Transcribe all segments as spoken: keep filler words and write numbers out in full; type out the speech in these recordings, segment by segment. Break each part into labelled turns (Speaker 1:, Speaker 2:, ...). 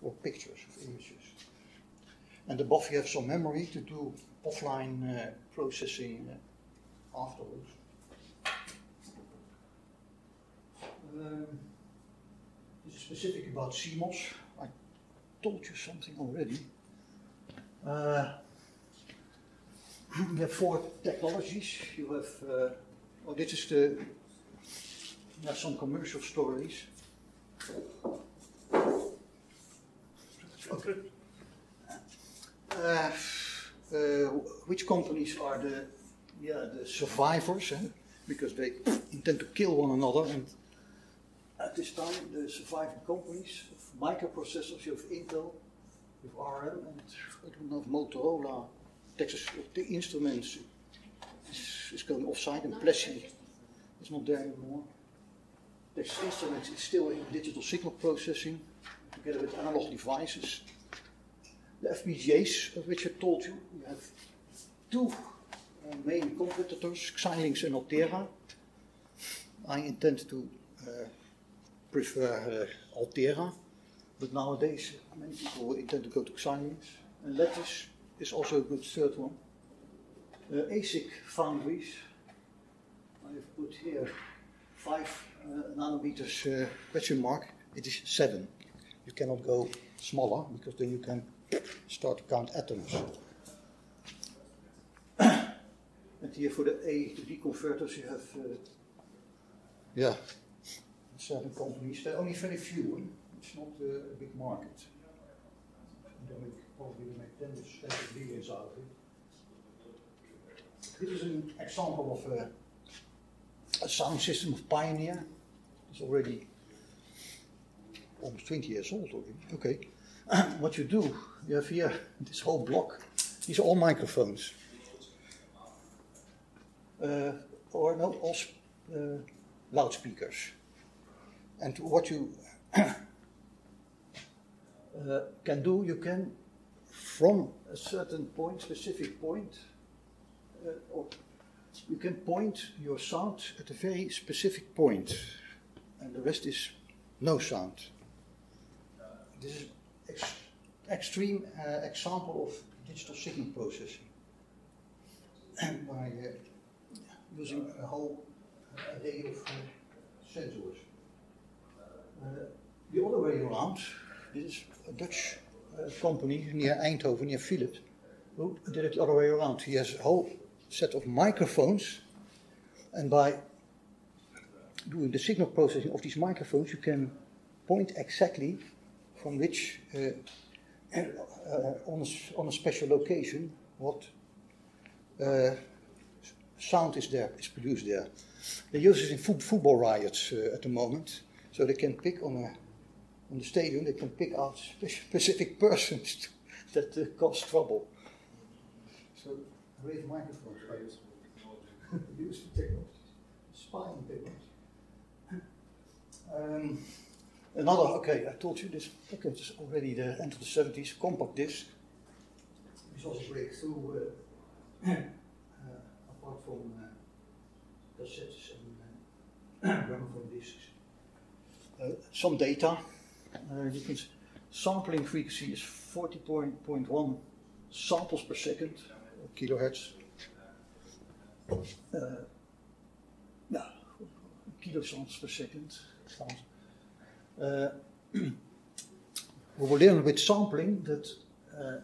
Speaker 1: or pictures of images. And above you have some memory to do offline uh, processing uh, afterwards. Um, this is specific about C MOS. I told you something already. Uh, you have four technologies. You have, uh, oh, this is the, yeah, some commercial stories. Okay. Uh, uh, which companies are the, yeah, the survivors? Eh? Because they intend to kill one another, and at this time the surviving companies of microprocessors, you have Intel, you have R M, and I don't know if Motorola, Texas the Instruments is, is going offside, and Plessey is not there anymore. Texas Instruments is still in digital signal processing, together with analog devices. The F P G As, of which I told you, you have two uh, main competitors, Xilinx and Altera. I intend to uh, prefer uh, Altera, but nowadays many people intend to go to Xilinx. And Lattice is also a good third one. Uh, ASIC foundries, I have put here five uh, nanometers uh, question mark, it is seven. You cannot go smaller because then you can start to count atoms. And here for the A to D converters you have uh, yeah, seven companies. There are only very few. Hein? It's not uh, a big market. They make, probably make ten to billions out of it. This is an example of a, a sound system of Pioneer. It's already almost twenty years old already. Okay. What you do, you have here this whole block. These are all microphones. Uh, or no, all uh, loudspeakers. And what you uh, can do, you can, from a certain point, specific point, uh, or you can point your sound at a very specific point, and the rest is no sound. This is ex extreme uh, example of digital signal processing by uh, using a whole array of uh, sensors. Uh, the other way around, this is a Dutch uh, company near Eindhoven, near Philips, who did it the other way around. He has a whole set of microphones, and by doing the signal processing of these microphones, you can point exactly from which, uh, uh, on, a, on a special location, what uh, sound is there, is produced there. They use it in fo football riots uh, at the moment, so they can pick on a on the stadium. They can pick out spe specific persons that uh, cause trouble. So, rave microphones are used for use for technology, spying technology. Um, another, okay, I told you this. Okay, it's already the end of the seventies. Compact disc. This also breakthrough. Uh, apart from uh, cassettes and uh, gramophone discs. Uh, some data. Uh, you can sampling frequency is forty point one samples per second, kilohertz. Uh, yeah, kilosamples per second. Uh, we will learn with sampling that uh,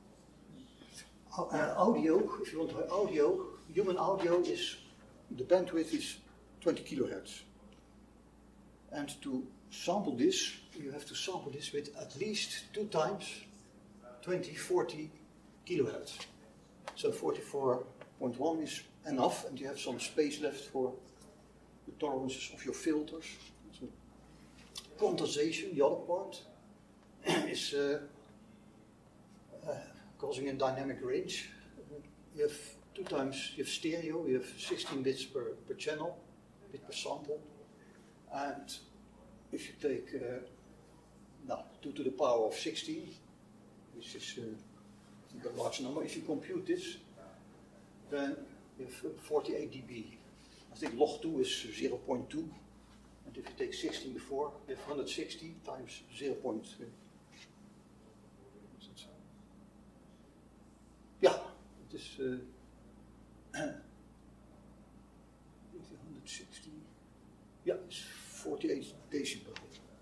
Speaker 1: Uh, audio, if you want to have audio, human audio is, the bandwidth is twenty kilohertz. And to sample this, you have to sample this with at least two times twenty, forty kilohertz. So forty-four point one is enough, and you have some space left for the tolerances of your filters. So quantization, the other part, is uh, uh, causing a dynamic range. Uh, you have two times, you have stereo, you have sixteen bits per, per channel, bit per sample. And if you take uh, no, two to the power of sixteen, which is uh, a large number, if you compute this, then you have forty-eight D B. I think log two is zero point two. And if you take sixteen before, you have one hundred sixty times zero point uh, one hundred sixty, yeah, it's forty-eight decibel.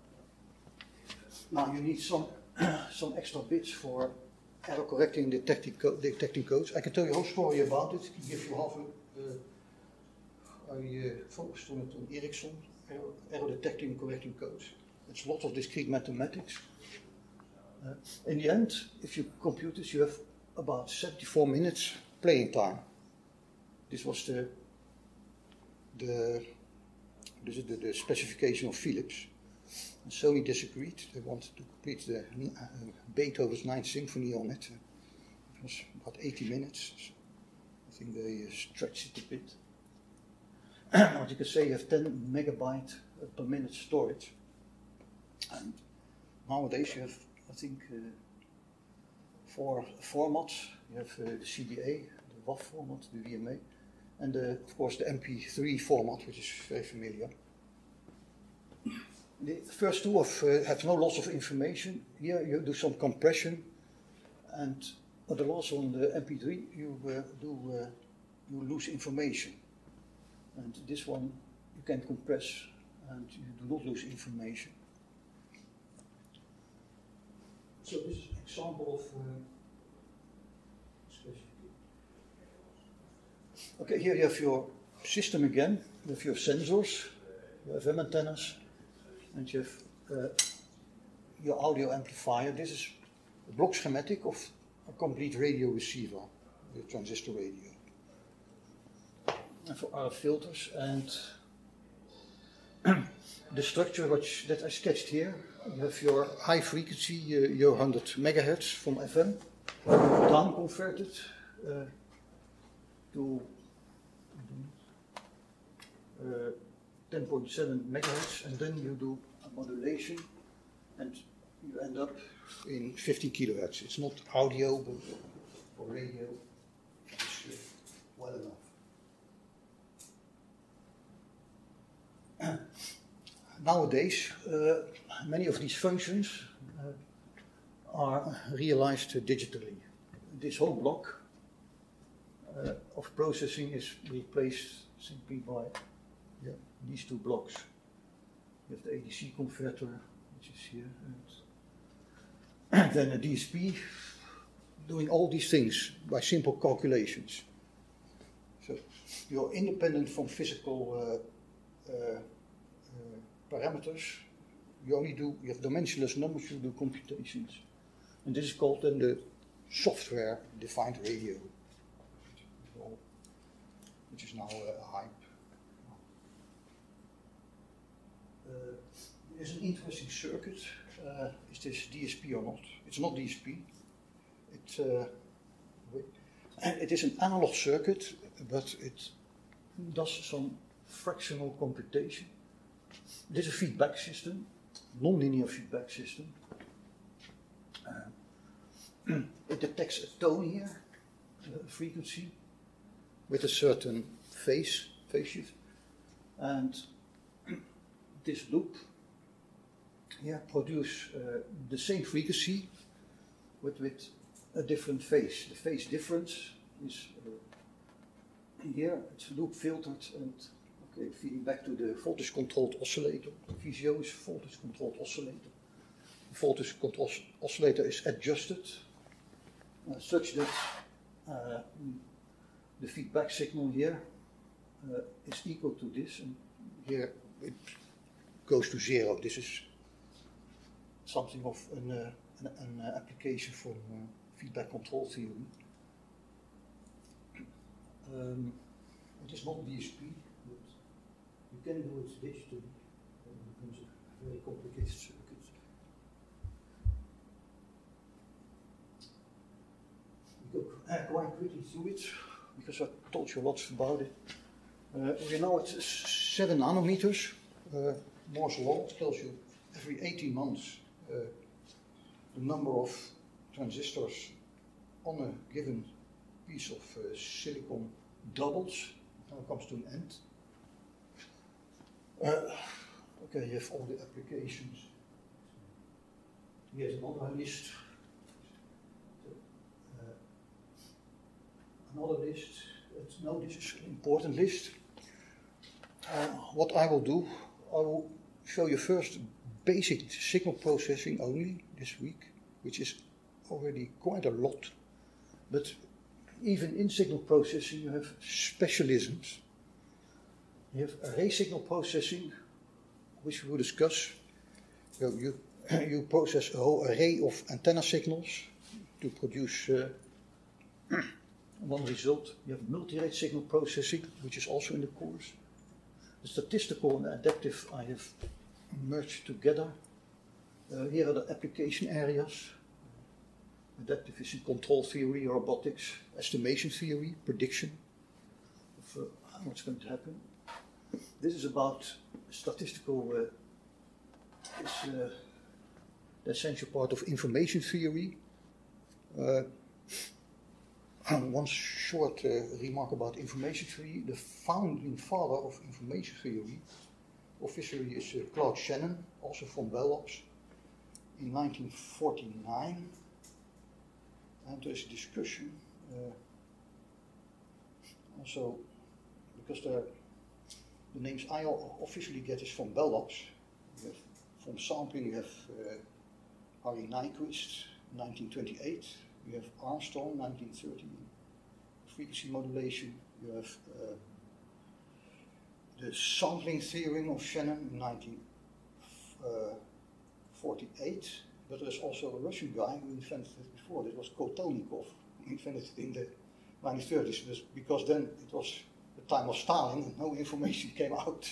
Speaker 1: Now you need some some extra bits for error correcting detecting, co detecting codes. I can tell you a whole story about it. I can give you half a. Uh, I uh, focused on it on Ericsson, error, error detecting and correcting codes. It's lots of discrete mathematics. Uh, in the end, if you compute this, you have about seventy-four minutes playing time. This was the the, the, the, the specification of Philips. And Sony disagreed. They wanted to complete the uh, Beethoven's Ninth Symphony on it. It was about eighty minutes. So I think they uh, stretched it a bit. What you can say, you have ten megabyte per minute storage. And nowadays you have, I think, uh, four formats. You have uh, the C D A, the W A V format, the V M A, and uh, of course the M P three format, which is very familiar. The first two of, uh, have no loss of information. Here you do some compression, and on the last one, the M P three, you uh, do uh, you lose information. And this one you can compress, and you do not lose information. So this is an example of uh, okay, here you have your system again. You have your sensors, you have antennas, and you have uh, your audio amplifier. This is a block schematic of a complete radio receiver, the transistor radio. And for our filters and the structure which, that I sketched here, you have your high frequency, uh, your one hundred megahertz from F M, down converted uh, to uh, ten point seven megahertz, and then you do a modulation, and you end up in fifty kilohertz. It's not audio, but for radio, it's uh, well enough. Nowadays, uh, many of these functions uh, are realized uh, digitally. This whole block uh, of processing is replaced simply by yeah, these two blocks. You have the A D C converter, which is here, and then a D S P doing all these things by simple calculations. So you're independent from physical uh, uh, uh, parameters. You only do, you have dimensionless numbers, you do computations. And this is called then the software-defined radio, which is now uh, a hype. Uh, there's an interesting circuit. Uh, is this D S P or not? It's not D S P. It, uh, it is an analog circuit, but it does some fractional computation. It is a feedback system, non-linear feedback system. Uh, it detects a tone here, a frequency, with a certain phase, phase shift. And this loop here produces uh, the same frequency with, with a different phase. The phase difference is uh, here, it's loop filtered and okay, feeding back to the voltage controlled oscillator. The V C O is voltage controlled oscillator. The voltage controlled oscillator is adjusted uh, such that uh, the feedback signal here uh, is equal to this, and here it goes to zero. This is something of an, uh, an, an uh, application from uh, feedback control theory. Um, it is not D S P, but you can do it digitally. It becomes a very complicated circuit. We go uh, quite quickly through it, because I told you lots about it. Uh, we're now at seven nanometers. Uh, Moore's law tells you every eighteen months uh, the number of transistors on a given piece of uh, silicon doubles. Now it comes to an end. Uh, okay, you have all the applications. Here's another list. Uh, another list. It's, no, this is an important list. Uh, what I will do, I will show you first basic signal processing only this week, which is already quite a lot. But even in signal processing you have specialisms. You have array signal processing, which we will discuss. So you, you process a whole array of antenna signals to produce uh, one result. You have multi-rate signal processing, which is also in the course. The statistical and the adaptive I have merged together. Uh, here are the application areas. Adaptive is in control theory, robotics, estimation theory, prediction of uh, what's going to happen. This is about statistical, uh, is uh, the essential part of information theory. Uh, one short uh, remark about information theory. The founding father of information theory officially is uh, Claude Shannon, also from Bell Labs, in nineteen forty-nine. And there's a discussion, uh, also because the names I officially get is from Bell Labs. You have, from sampling you have uh, Harry Nyquist, nineteen twenty-eight. You have Armstrong, nineteen thirty. Frequency modulation. You have uh, the sampling theorem of Shannon in nineteen forty-eight. But there's also a Russian guy who invented it before. This was Kotelnikov, who invented it in the nineteen thirties. This, because then it was the time of Stalin and no information came out.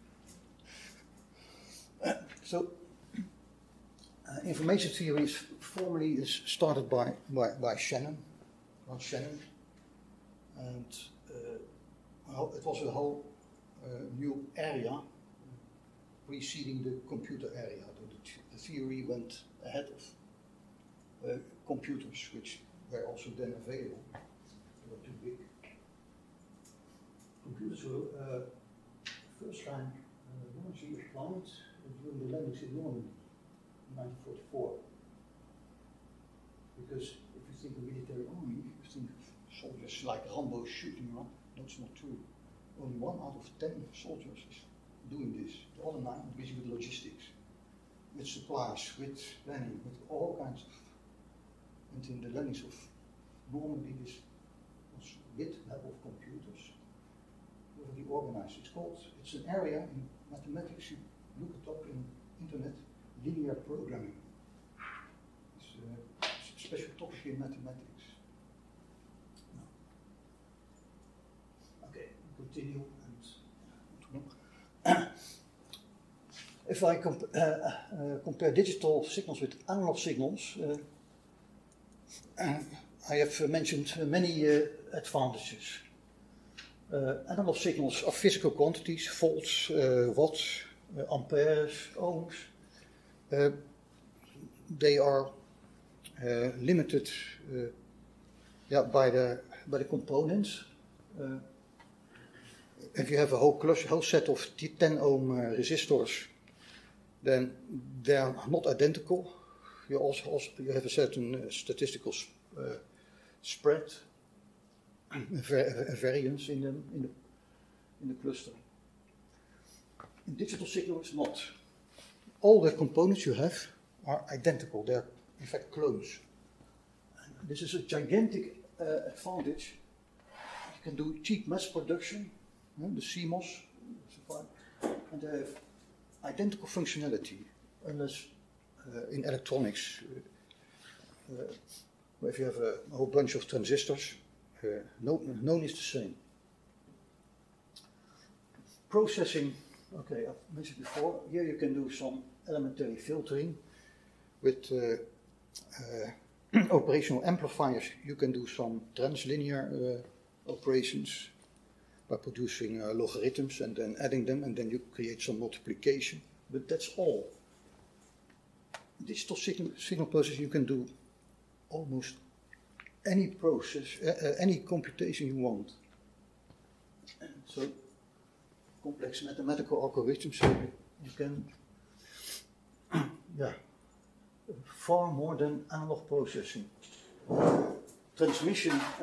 Speaker 1: uh, so, uh, information theory is formally is started by, by, by Shannon, by Shannon. And uh, it was a whole uh, new area preceding the computer area. The, the theory went ahead of uh, computers, which were also then available. They were too big. Computers were uh, first time uh, largely applied during the landings in Normandy in nineteen forty-four. Because if you think of military army, you think of soldiers like Rambo shooting around. That's not true. Only one out of ten soldiers is doing this. The other nine are busy with logistics, with supplies, with planning, with all kinds of. And in the landings of Normandy, this was with help of computers, perfectly organized. It's called, it's an area in mathematics, you look it up in internet, linear programming. It's a, it's a special topic in mathematics. No. Okay, continue. And if I comp uh, uh, compare digital signals with analog signals, uh, uh, I have uh, mentioned uh, many uh, advantages. Uh, analog signals are physical quantities, volts, uh, watts, uh, amperes, ohms. Uh, they are uh, limited uh, yeah, by the by the components. Uh, if you have a whole cluster, whole set of ten ohm uh, resistors, then they are not identical. You also, also you have a certain uh, statistical sp uh, spread, a, a variance in them in the in the cluster. In digital signals, not. All the components you have are identical. They're in fact clones. And this is a gigantic uh, advantage. You can do cheap mass production, uh, the C MOS, and they have identical functionality, unless uh, in electronics, uh, uh, if you have a, a whole bunch of transistors, uh, no, none is the same. Processing, okay, I've mentioned before, here you can do some elementary filtering. With uh, uh, operational amplifiers, you can do some translinear uh, operations by producing uh, logarithms and then adding them, and then you create some multiplication. But that's all. Digital signal, signal processing, you can do almost any process, uh, uh, any computation you want. And so, complex mathematical algorithms, so you can, yeah, far more than analog processing. Transmission, uh,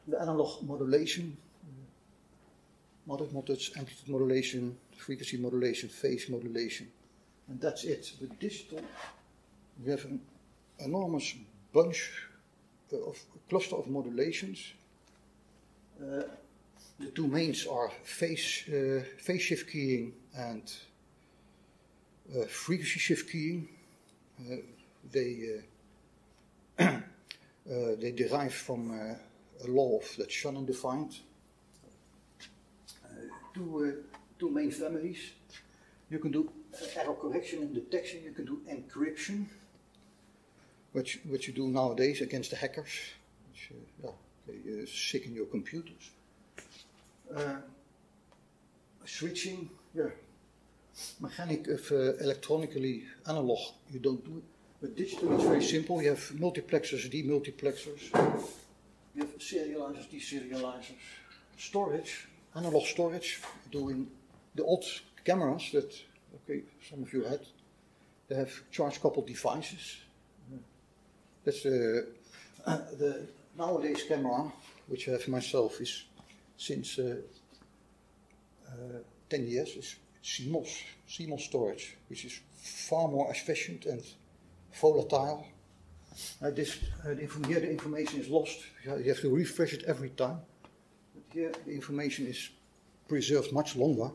Speaker 1: the analog modulation, uh, mode methods, amplitude modulation, frequency modulation, phase modulation, and that's it. With digital, we have an enormous bunch of a cluster of modulations. Uh, the two mains are phase, uh, phase shift keying and uh, frequency shift keying. Uh, they uh, uh, they derive from uh, a law of that Shannon defined. Uh, two uh, two main families. You can do uh, error correction and detection. You can do encryption, which which you do nowadays against the hackers. Which, uh, yeah, they uh, sicken your computers. Uh, switching, yeah. Mechanic of uh, electronically analog, you don't do it. But digital, it's very simple. You have multiplexers, demultiplexers. You have serializers, deserializers. Storage, analog storage, doing the old cameras that, okay, some of you had. They have charge-coupled devices. Uh, that's the, uh, the nowadays camera, which I have myself, is since uh, uh, ten years, is C M O S, C M O S storage, which is far more efficient and volatile. Uh, this, uh, the inform here the information is lost. You have to refresh it every time. But here the information is preserved much longer.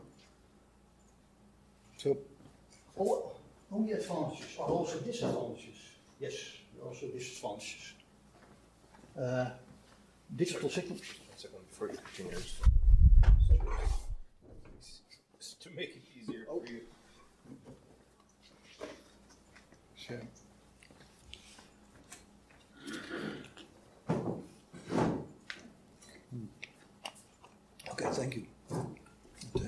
Speaker 1: So all, all the advantages are also disadvantages. Yes, there are also disadvantages. Uh, digital signal.
Speaker 2: One second before you continue. To make it easier
Speaker 1: oh.
Speaker 2: for you.
Speaker 1: So. Okay, thank you. But,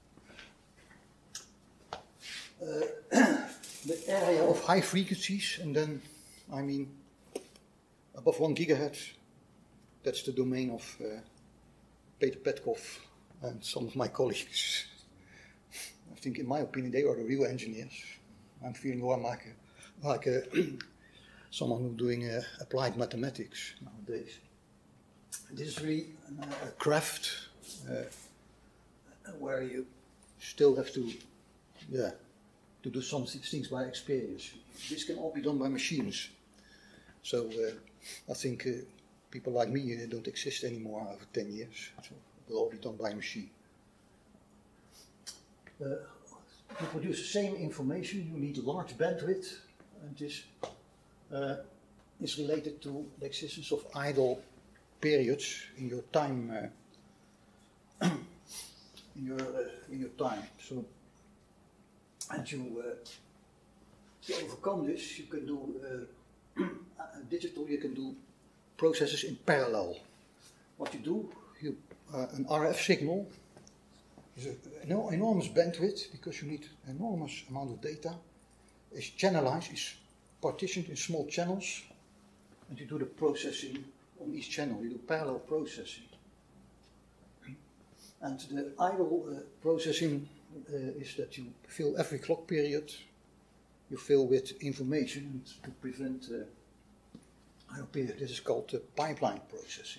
Speaker 1: uh, uh, the area of high frequencies, and then, I mean, above one gigahertz, that's the domain of uh, Peter Petkov and some of my colleagues. I think, in my opinion, they are the real engineers. I'm feeling more like a, like a someone who's doing uh, applied mathematics nowadays. This is really uh, a craft uh, where you still have to, yeah, to do some things by experience. This can all be done by machines. So uh, I think uh, people like me uh, don't exist anymore over ten years. So it will all be done by a machine. Uh, to produce the same information, you need large bandwidth, and this uh, is related to the existence of idle periods in your time. Uh, in your uh, in your time. So, and you uh, to overcome this, you can do uh, digital. You can do processes in parallel. What you do, you uh, an R F signal. Is an enormous bandwidth because you need an enormous amount of data. It's channelized, it's partitioned in small channels, and you do the processing on each channel. You do parallel processing. And the idle uh, processing uh, is that you fill every clock period, you fill with information, and to prevent uh, idle period, this is called uh, pipeline processing.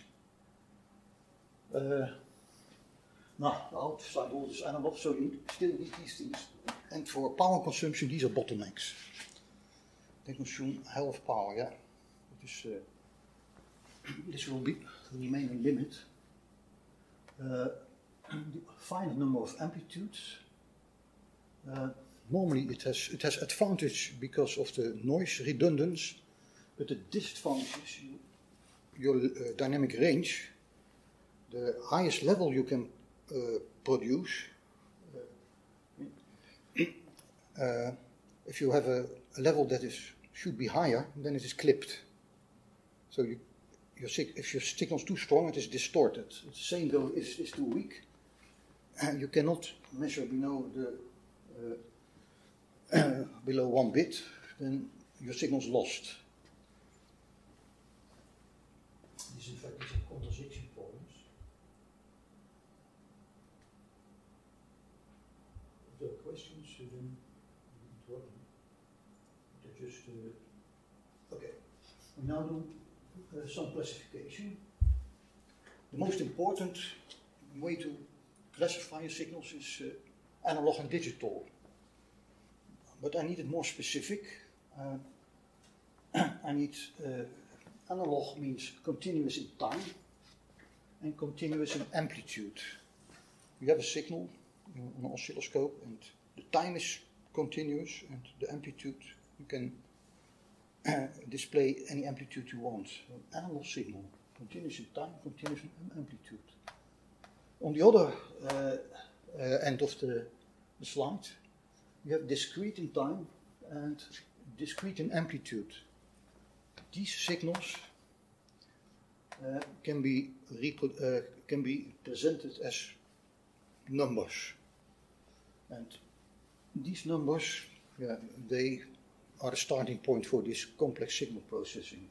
Speaker 1: Uh, Now, the outside world is analog, so you still need these things. And for power consumption, these are bottlenecks. They consume a hell of power, yeah. This, uh, this will be remain a limit. Uh, the finite number of amplitudes. Uh, normally, it has it has advantage because of the noise redundance, but the disadvantage is you, your uh, dynamic range. The highest level you can Uh, produce. Uh, uh, if you have a, a level that is should be higher, then it is clipped. So you, your if your signal is too strong, it is distorted. If the same though is, is too weak, and you cannot measure below the uh, below one bit, then your signal is lost. This in fact is a contradiction problems. If there are questions, then interrupt me. They're just uh, okay. We now do uh, some classification. the most important way to classify your signals is uh, analog and digital. But I need it more specific. Uh, I need uh, analog means continuous in time and continuous in amplitude. You have a signal on an oscilloscope and the time is continuous and the amplitude, you can uh, display any amplitude you want. An analog signal, continuous in time, continuous in amplitude. On the other uh, uh, end of the, the slide, you have discrete in time and discrete in amplitude. These signals uh, can be repro- uh, can be presented as numbers, and these numbers, yeah, they are the starting point for this complex signal processing.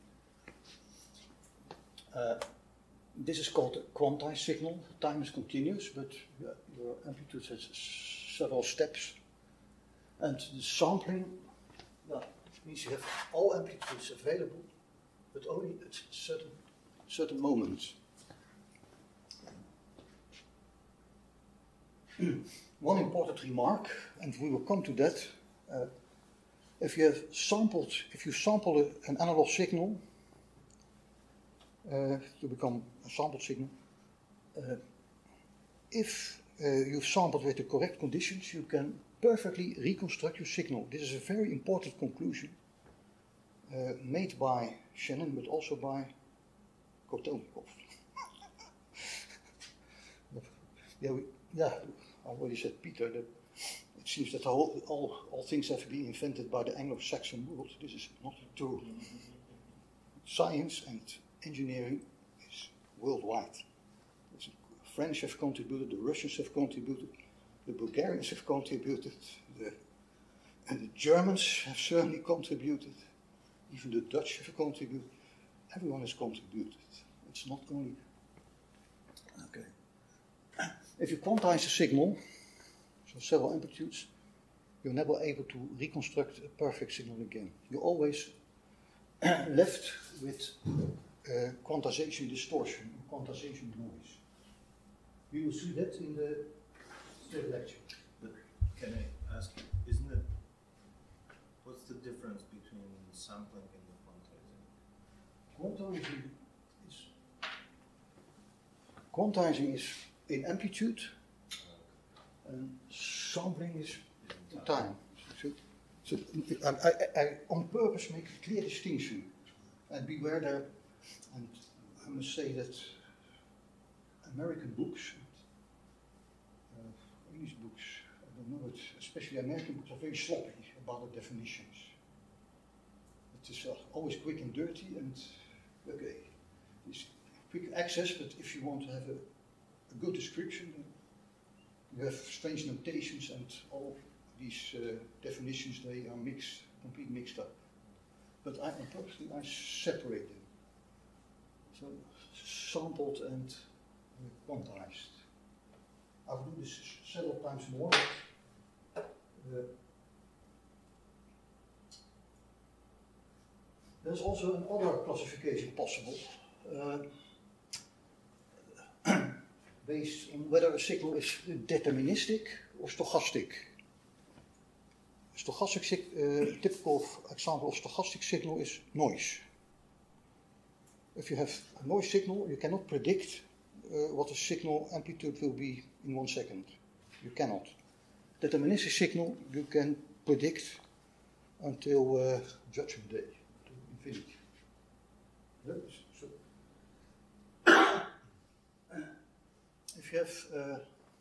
Speaker 1: Uh, this is called a quantized signal. Time is continuous, but yeah, your amplitude has several steps, and the sampling, yeah, means you have all amplitudes available, but only at certain certain moments. One important remark, and we will come to that. Uh, if you have sampled, if you sample a, an analog signal uh, to become a sampled signal, uh, if uh, you've sampled with the correct conditions, you can perfectly reconstruct your signal. This is a very important conclusion uh, made by Shannon, but also by Kotelnikov. yeah, we, yeah. I already said, Peter, that it seems that all, all, all things have been invented by the Anglo-Saxon world. This is not true. Science and engineering is worldwide. The French have contributed, the Russians have contributed, the Bulgarians have contributed, the, and the Germans have certainly contributed, even the Dutch have contributed. Everyone has contributed. It's not only... Okay. If you quantize a signal, so several amplitudes, you're never able to reconstruct a perfect signal again. You're always left with uh, quantization distortion, quantization noise. You will see that in the third lecture.
Speaker 2: But can I ask you, isn't it, what's the difference between sampling and the quantizing?
Speaker 1: Quantizing is, quantizing is in amplitude, and sampling is in time. So, so I, I, I on purpose make a clear distinction, and beware there. And I must say that American books, uh, English books, I don't know, but especially American books are very sloppy about the definitions. It is uh, always quick and dirty, and okay, it's quick access. But if you want to have a good description, you have strange notations, and all these uh, definitions, they are mixed, completely mixed up. But I personally I separate them. So sampled and uh, quantized. I will do this several times more. Uh, there's also another classification possible. Uh, based on whether a signal is deterministic or stochastic. A stochastic, uh, typical example of stochastic signal is noise. If you have a noise signal, you cannot predict uh, what the signal amplitude will be in one second. You cannot. Deterministic signal, you can predict until uh, Judgment Day, to infinity. Yes. So, if you have uh,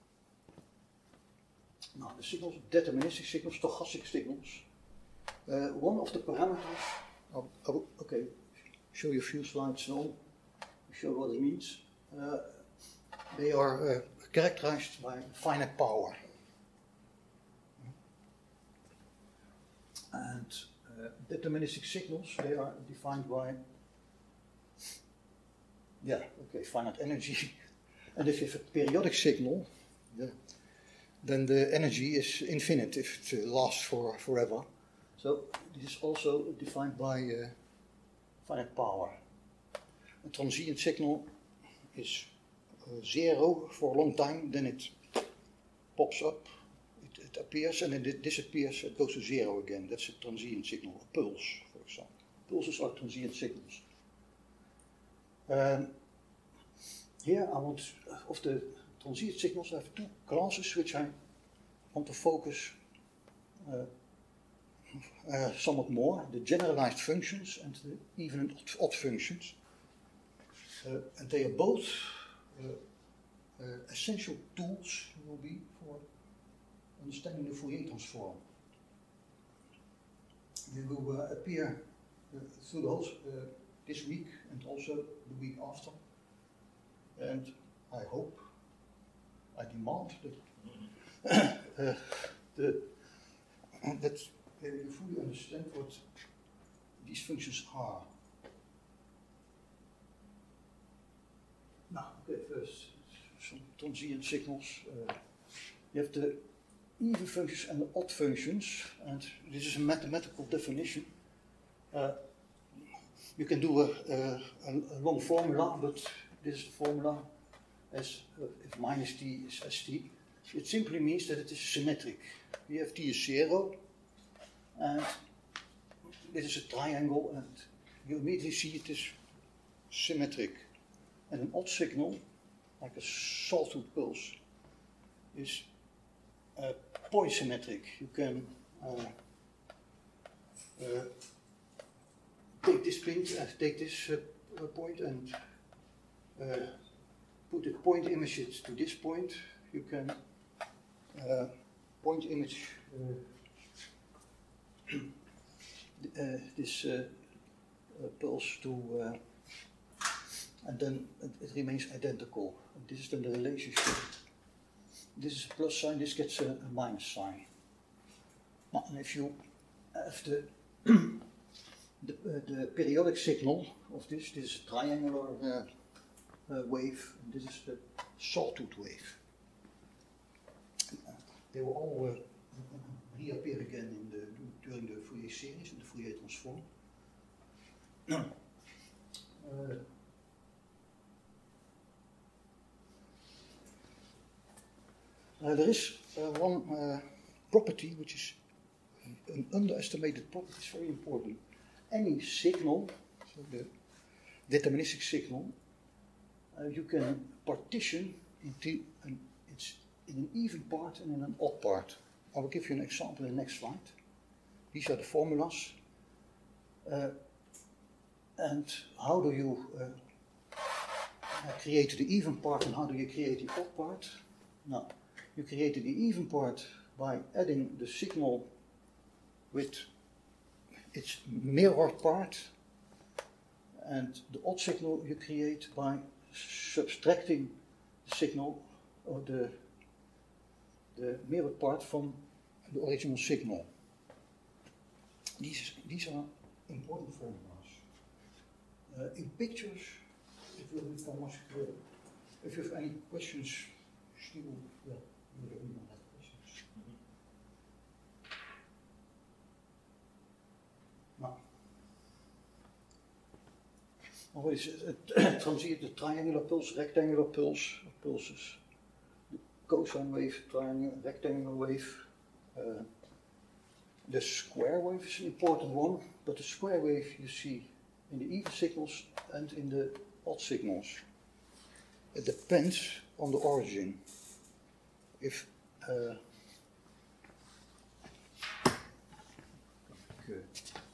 Speaker 1: now the signals, deterministic signals, stochastic signals, uh, one of the parameters, I'll, I'll, okay, show you a few slides on, show what it means. Uh, they are uh, characterized by finite power. And uh, deterministic signals, they are defined by, yeah, okay, finite energy. And if you have a periodic signal, yeah, then the energy is infinite if it lasts for forever. So this is also defined by uh, finite power. A transient signal is uh, zero for a long time, then it pops up, it, it appears, and then it disappears, it goes to zero again. That's a transient signal, a pulse, for example. Pulses are transient signals. Um, here I want, of the transient signals, I have two classes which I want to focus uh, uh, somewhat more, the generalized functions and the even and odd, odd functions. Uh, and they are both uh, uh, essential tools will be for understanding the Fourier transform. They will uh, appear uh, through the whole, uh, this week and also the week after. And I hope, I demand that, uh, the, that you fully understand what these functions are. Now, okay, first, some transient signals. Uh, you have the even functions and the odd functions, and this is a mathematical definition. Uh, you can do a, a, a long formula, but this is the formula as uh, if minus t is st. It simply means that it is symmetric. You have t is zero, and this is a triangle, and you immediately see it is symmetric. And an odd signal, like a sawtooth pulse, is uh, point symmetric. You can uh, uh, take this point, uh, take this uh, point, and uh, put the point images to this point. You can uh, point image uh, uh, this uh, uh, pulse to. Uh, And then it, it remains identical. And this is then the relationship. This is a plus sign, this gets a, a minus sign. Now, and if you have the, the, uh, the periodic signal of this, this is a triangular uh, uh, wave, and this is the sawtooth wave. Uh, they will all uh, reappear again in the, during the Fourier series, in the Fourier transform. uh, Uh, there is uh, one uh, property which is an underestimated property, it's very important. Any signal, so the deterministic signal, uh, you can partition into an, it's in an even part and in an odd part. I will give you an example in the next slide. These are the formulas. Uh, and how do you uh, create the even part and how do you create the odd part? Now, you created the even part by adding the signal with its mirror part, and the odd signal you create by subtracting the signal or the, the mirror part from the original signal. These, these are important formulas. Uh, in pictures, it will become much clearer. If you have any questions, still, yeah. You don't even have questions. Mm-hmm. Now, what is it? Transient, the triangular pulse, rectangular pulse, pulses, the cosine wave, triangular, rectangular wave. Uh, the square wave is an important one, but the square wave you see in the even signals and in the odd signals. It depends on the origin. If uh, good.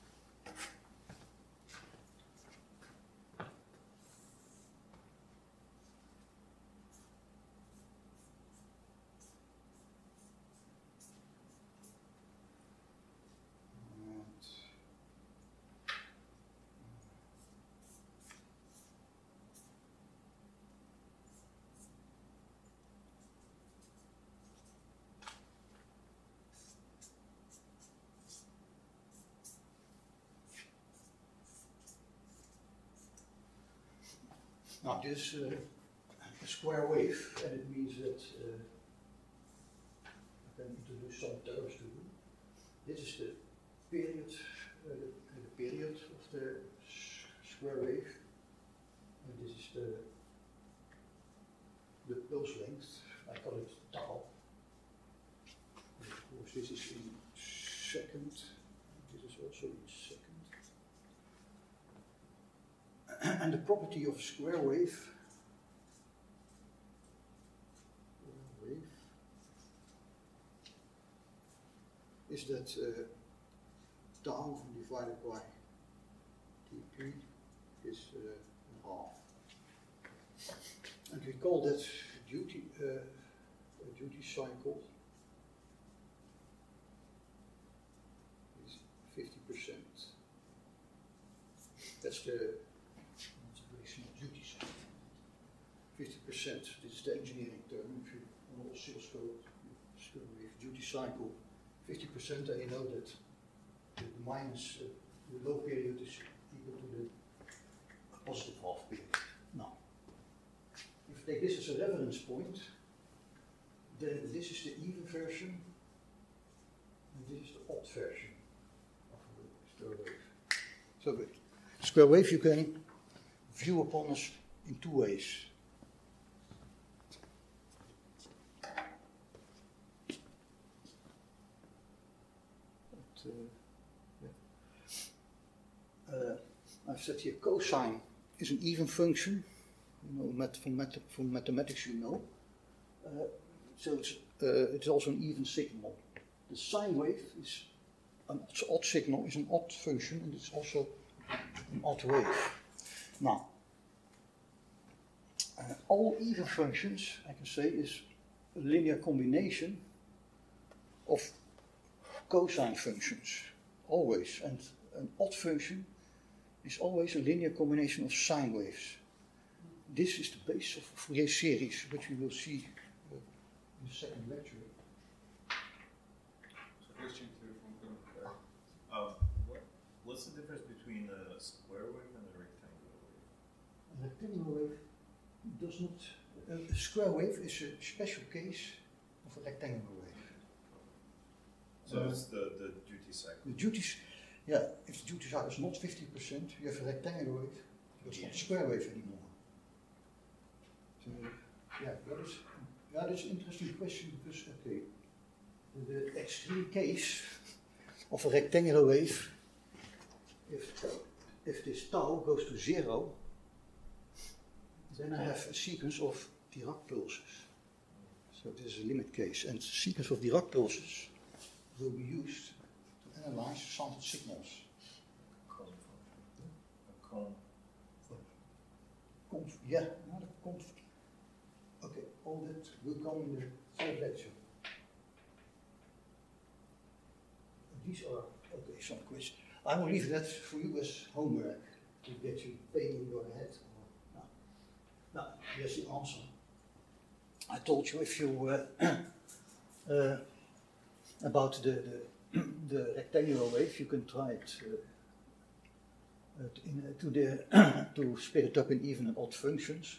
Speaker 1: Now this is uh, a square wave, and it means that uh, I can introduce some terms to you. This is the period, uh, the, the period of the square wave, and this is the and the property of a square wave, wave is that uh, tau divided by dp is uh, half. And we call that duty, uh, a duty cycle is fifty percent. That's the observational duty cycle. fifty percent, this is the engineering term. If you on an oscilloscope, square wave duty cycle, fifty percent, and you know that the, the minus, uh, the low period is equal to the positive half period. Now, if we take this as a reference point, then this is the even version, and this is the odd version of a square wave. So the square wave you can view upon us in two ways. But, uh, yeah. uh, I've said here cosine is an even function. You know, mat from, mat from mathematics, you know. Uh, so it's, uh, it's also an even signal. The sine wave is an odd signal, is an odd function, and it's also an odd wave. Now, uh, all even functions, I can say, is a linear combination of cosine functions, always. And an odd function is always a linear combination of sine waves. This is the base of a Fourier series, which we will see uh, in the second lecture.
Speaker 2: So question to from um, what, what's the difference between a square wave and a rectangular wave?
Speaker 1: A rectangular wave does not. Uh, a square wave is a special case of a rectangular wave.
Speaker 2: So uh, it's the, the duty cycle.
Speaker 1: The duties, yeah, if the duty cycle is not fifty percent, you have a rectangular wave, it's not a square wave anymore. So, yeah, that is, yeah, that's an interesting question because, okay, the extreme case of a rectangular wave, if, if this tau goes to zero, then I have a sequence of Dirac pulses. So this is a limit case, and the sequence of Dirac pulses will be used to analyze sampled signals.
Speaker 2: Cone function. A cone.
Speaker 1: Conf, yeah, not a conf. Okay, all that will come in the third lecture. These are, okay, some questions. I will leave that for you as homework to get you pain in your head. Or, no. Now, here's the answer. I told you if you, uh, uh, about the, the, the rectangular wave, you can try it uh, in, uh, to, the to split it up in even and odd functions.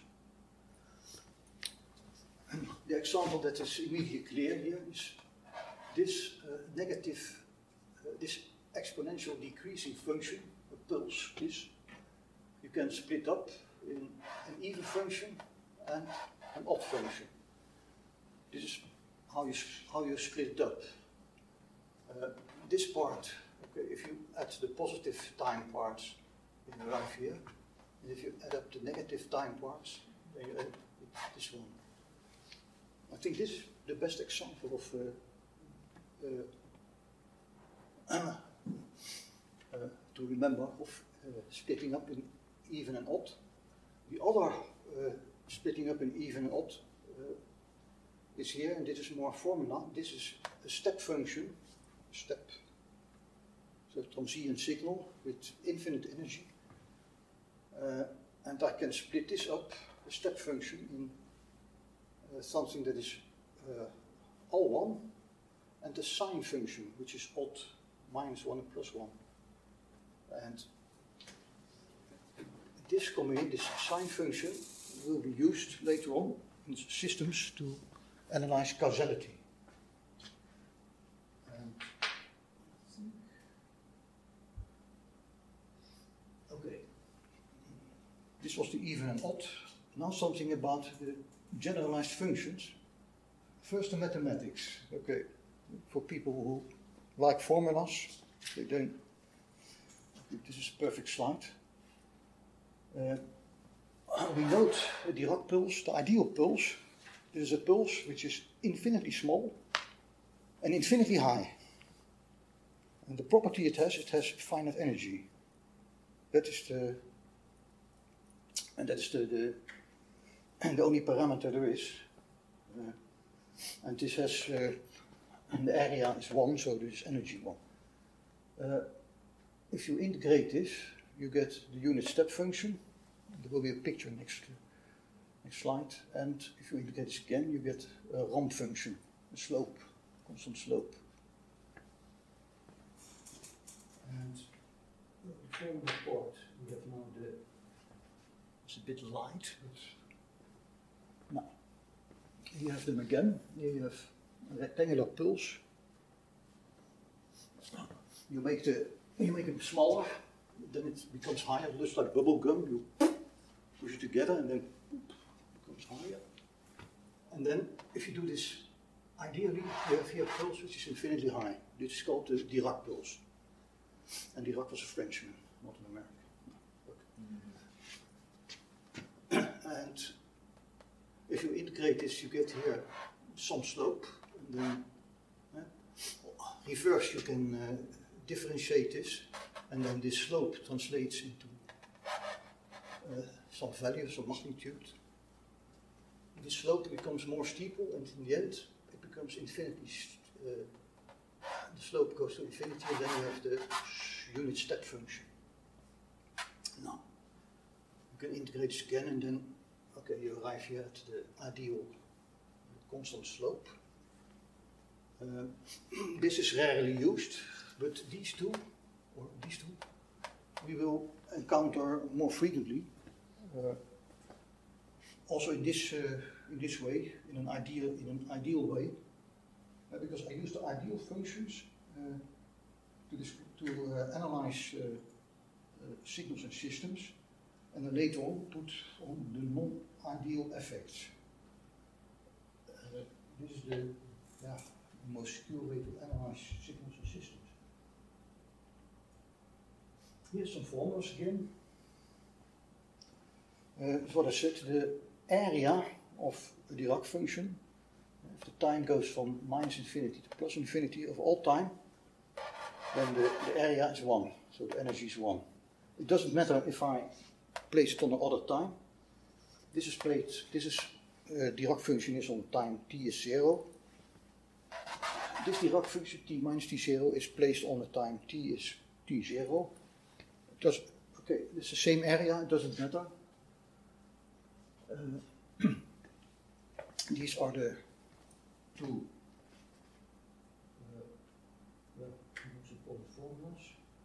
Speaker 1: The example that is immediately clear here is this uh, negative, uh, this exponential decreasing function, a pulse, this you can split up in an even function and an odd function. This is how you, how you split it up. Uh, this part, okay, if you add the positive time parts, you arrive here, and if you add up the negative time parts, then you add this one. I think this is the best example of uh, uh, uh, to remember of uh, splitting up in even and odd. The other uh, splitting up in even and odd uh, is here, and this is more formula. This is a step function, step, so transient signal with infinite energy, uh, and I can split this up, a step function, in Uh, something that is uh, all one, and the sine function, which is odd, minus one and plus one. And this combination, this sine function, will be used later on in systems to analyze causality. And okay, this was the even and odd. Now something about the generalized functions. First the mathematics. Okay, for people who like formulas, they don't. This is a perfect slide. Uh, we note the Dirac pulse, the ideal pulse. This is a pulse which is infinitely small and infinitely high. And the property it has, it has finite energy. That is the, and that is the, the, and the only parameter there is. Uh, and this has, uh, and the area is one, so this is energy one. Uh, if you integrate this, you get the unit step function. There will be a picture next, next slide. And if you integrate this again, you get a ramp function, a slope, constant slope. And the form report, we have now the, it's a bit light, but now, here you have them again. Here you have a rectangular pulse. You make the, you make it smaller, then it becomes higher, it looks like bubble gum. You push it together and then it becomes higher. And then, if you do this, ideally, you have here a pulse which is infinitely high. This is called the Dirac pulse. And Dirac was a Frenchman, not an American. Mm-hmm. And if you integrate this, you get here some slope. And then, uh, reverse, you can uh, differentiate this. And then this slope translates into uh, some value, some magnitude. This slope becomes more steeple, and in the end, it becomes infinitely. Uh, the slope goes to infinity, and then you have the unit step function. Now, you can integrate this again, and then, okay, you arrive here at the ideal constant slope. Uh, this is rarely used, but these two, or these two, we will encounter more frequently. Uh, also in this uh, in this way, in an ideal in an ideal way, uh, because I use the ideal functions uh, to to uh, analyze uh, uh, signals and systems, and then later on put on the non-ideal effects. Uh, this is the yeah, most secure way to analyze signals and systems. Here's some formulas again. Uh, what I said, the area of a Dirac function, if the time goes from minus infinity to plus infinity of all time, then the, the area is one, so the energy is one. It doesn't matter if I place it on another time. This is placed, this is, uh, Dirac function is on time t is zero. This Dirac function t minus t zero is placed on a time t is t zero. It does, okay, it's the same area, it doesn't matter. Uh, these are the two uh, well, most important formulas.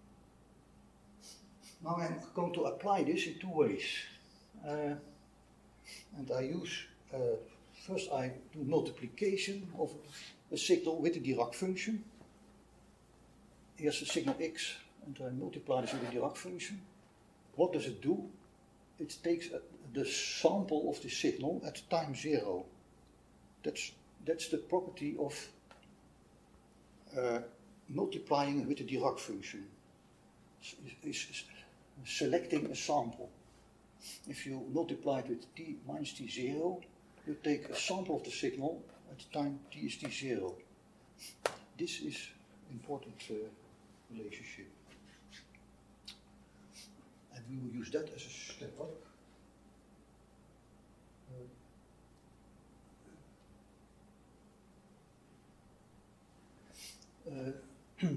Speaker 1: Now I'm going to apply this in two ways. Uh, and I use, uh, first I do multiplication of a signal with the Dirac function. Here's the signal x, and I multiply this with the Dirac function. What does it do? It takes a, the sample of the signal at time zero. That's, that's the property of uh, multiplying with the Dirac function. Is, is selecting a sample. If you multiply it with t minus t zero, you take a sample of the signal at the time t is t zero. This is important uh, relationship. And we will use that as a step up. Uh, uh,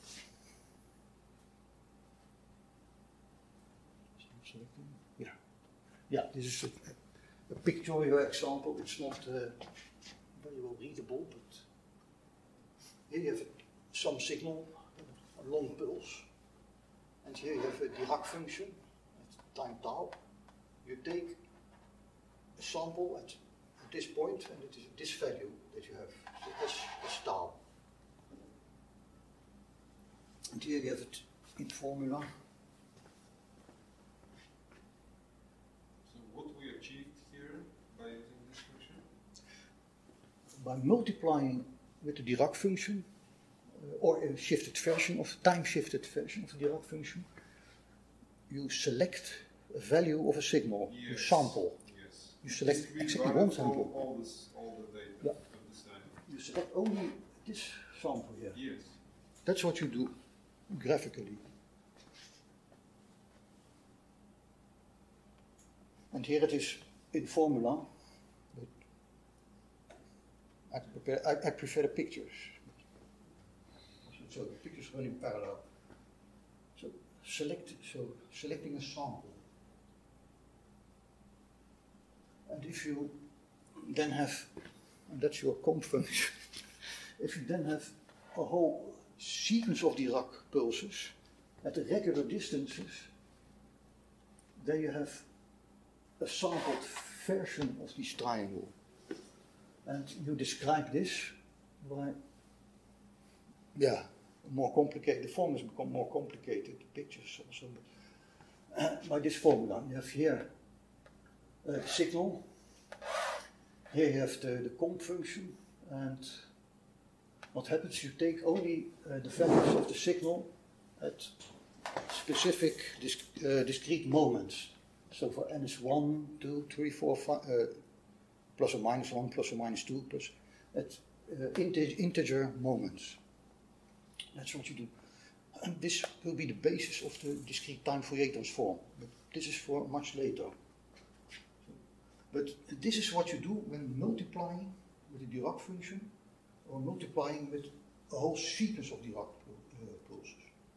Speaker 1: yeah, yeah. This is a, a pictorial example. It's not uh, very well readable, but here you have some signal, a long pulse, and here you have a Dirac function at time tau. You take a sample at, at this point, and it is this value that you have. So that's, that's tau. And here you have it in formula.
Speaker 3: So what we achieved here by using this function?
Speaker 1: By multiplying with the Dirac function, uh, or a shifted version of time shifted version of the Dirac function, you select a value of a signal, you
Speaker 3: Yes.
Speaker 1: sample.
Speaker 3: Yes.
Speaker 1: You select
Speaker 3: Just we
Speaker 1: exactly
Speaker 3: got
Speaker 1: one
Speaker 3: all,
Speaker 1: sample.
Speaker 3: all, this, all the data
Speaker 1: Yeah.
Speaker 3: of the sign.
Speaker 1: You select only this sample here.
Speaker 3: Yes.
Speaker 1: That's what you do graphically. And here it is in formula, but I prepare, I, I prefer the pictures. So the pictures run in parallel. So select, so selecting a sample. And if you then have, and that's your comp function, if you then have a whole sequence of Dirac pulses at the regular distances, then you have a sampled version of this triangle. And you describe this by, yeah, more complicated, the formulas become more complicated, the pictures also, but, uh, by this formula. You have here uh, the signal, here you have the, the comp function, and what happens, you take only uh, the values of the signal at specific disc, uh, discrete moments. So for n is one, two, three, four, five, uh, plus or minus one, plus or minus two, plus at uh, integ integer moments. That's what you do. And this will be the basis of the discrete time Fourier transform. But this is for much later. But this is what you do when multiplying with the Dirac function or multiplying with a whole sequence of Dirac uh, pulses.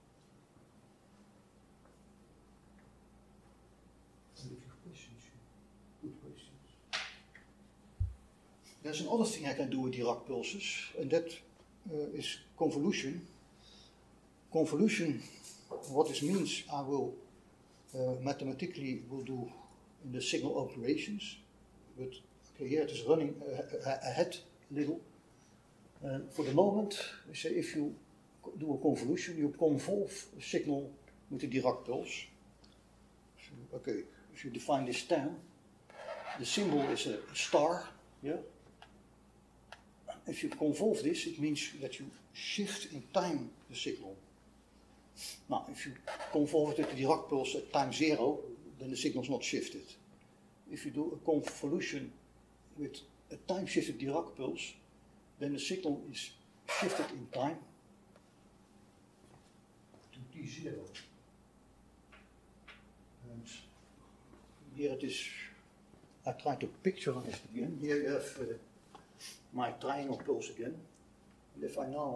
Speaker 1: And if you have questions, good questions. There's another thing I can do with Dirac pulses, and that uh, is convolution. Convolution, what this means, I will uh, mathematically will do in the signal operations, but okay, here it is running uh, ahead a little. Uh, for the moment, we say if you do a convolution, you convolve a signal with the Dirac pulse. So, okay, if you define this term, the symbol is a star, yeah? If you convolve this, it means that you shift in time the signal. Now, if you convolve it with the Dirac pulse at time zero, then the signal is not shifted. If you do a convolution with a time-shifted Dirac pulse, then the signal is shifted in time to t zero. And here it is, I try to picturize it again. Here you have uh, my triangle pulse again. And if I now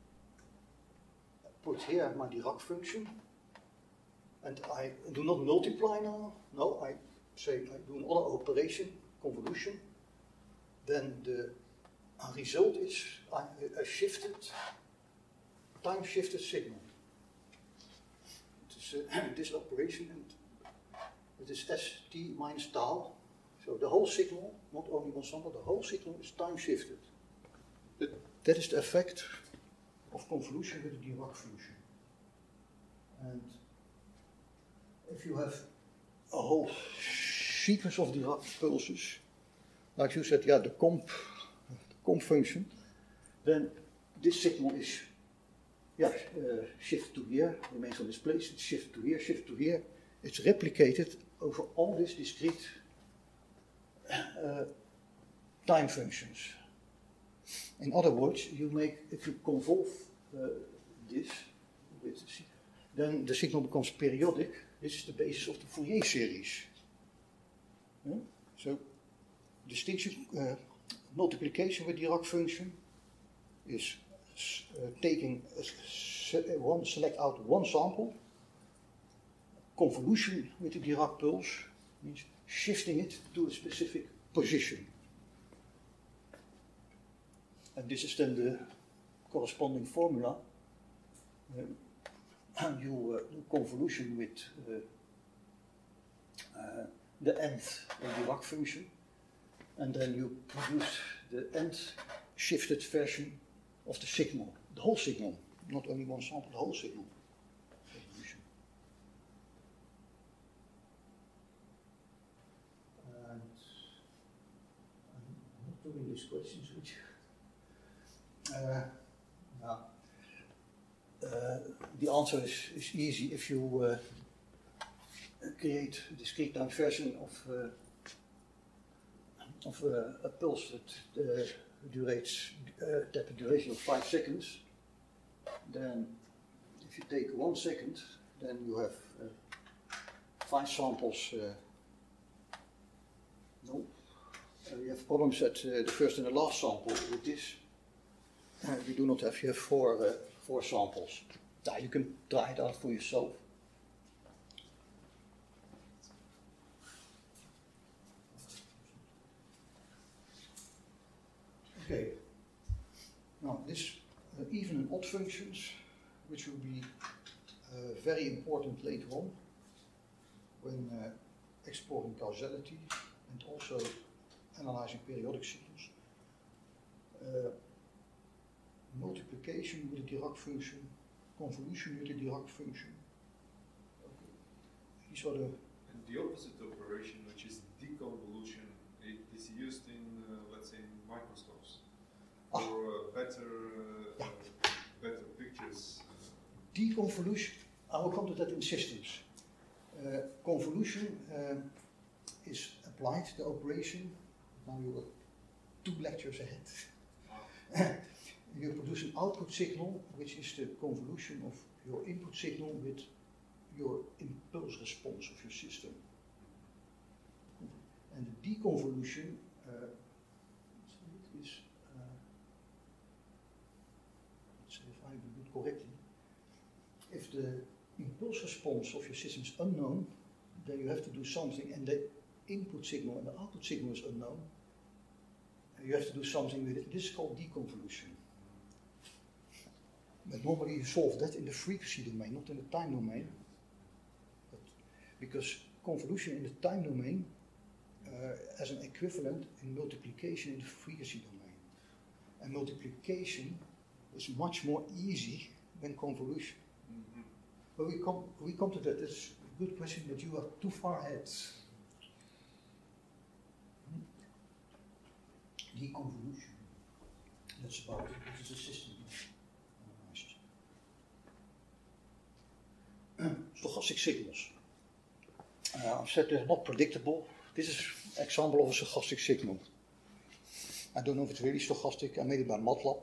Speaker 1: put here my Dirac function, and I do not multiply now, no, I say I do another operation, convolution, then the uh, result is a, a shifted, time-shifted signal. It is uh, this operation, and it is st minus tau. So the whole signal, not only one sample, the whole signal is time-shifted. That is the effect of convolution with the Dirac function. And if you have a whole sequence of Dirac pulses, like you said, yeah, the comp, the comp function, then this signal is yeah, uh, shift to here, remains on this place, it's shift to here, shift to here. It's replicated over all these discrete uh, time functions. In other words, you make, if you convolve uh, this, with, then the signal becomes periodic. This is the basis of the Fourier series. Yeah? So, distinction, uh, multiplication with Dirac function is uh, taking a, se one, select out one sample. Convolution with the Dirac pulse means shifting it to a specific position. And this is then the corresponding formula. Uh, you uh, do convolution with uh, uh, the nth Dirac function, and then you produce the nth shifted version of the signal, the whole signal, not only one sample, the whole signal. Convolution. And I'm not doing these questions with you. Uh, now, uh, the answer is, is easy if you uh, create a discrete time version of uh, of uh, a pulse that uh, durates uh, that a duration of five seconds, then if you take one second, then you have uh, five samples. Uh, no, uh, you have problems at uh, the first and the last sample. With this, uh, we do not have. You have four uh, four samples. Now you can try it out for yourself. Okay. Now this uh, even and odd functions, which will be uh, very important later on when uh, exploring causality and also analyzing periodic cycles. Uh, multiplication with a Dirac function, convolution with a Dirac function. Okay. These are the
Speaker 3: And the opposite operation, which is deconvolution, it is used in, uh, let's say, microscopes
Speaker 1: Ah.
Speaker 3: for uh, better, uh,
Speaker 1: Yeah.
Speaker 3: uh, better pictures.
Speaker 1: deconvolution. I will come to that in systems. Uh, convolution uh, is applied, the operation. Now you are two lectures ahead. You produce an output signal, which is the convolution of your input signal with your impulse response of your system. And the deconvolution uh, is, uh, let's see if I do it correctly. If the impulse response of your system is unknown, then you have to do something, and the input signal and the output signal is unknown. You have to do something with it. This is called deconvolution. But normally you solve that in the frequency domain, not in the time domain. But because convolution in the time domain uh, has an equivalent in multiplication in the frequency domain. And multiplication is much more easy than convolution.
Speaker 3: Mm-hmm.
Speaker 1: But we come, we come to that. It's a good question, but you are too far ahead. Deconvolution. That's about it. This is a system. Stochastic signals. Uh, I've said they're not predictable. This is an example of a stochastic signal. I don't know if it's really stochastic. I made it by MATLAB.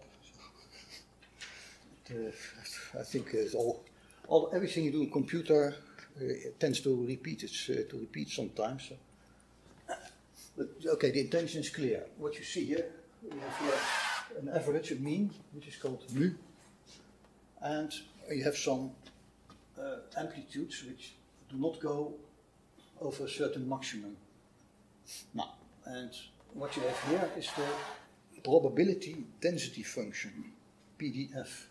Speaker 1: But, uh, I think it's all, all everything you do in computer uh, it tends to repeat. It's uh, to repeat sometimes. So. But okay, the intention is clear. What you see here, we have here an average, a mean, which is called mu, and you have some uh, amplitudes which do not go over a certain maximum. Now, and what you have here is the probability density function, P D F,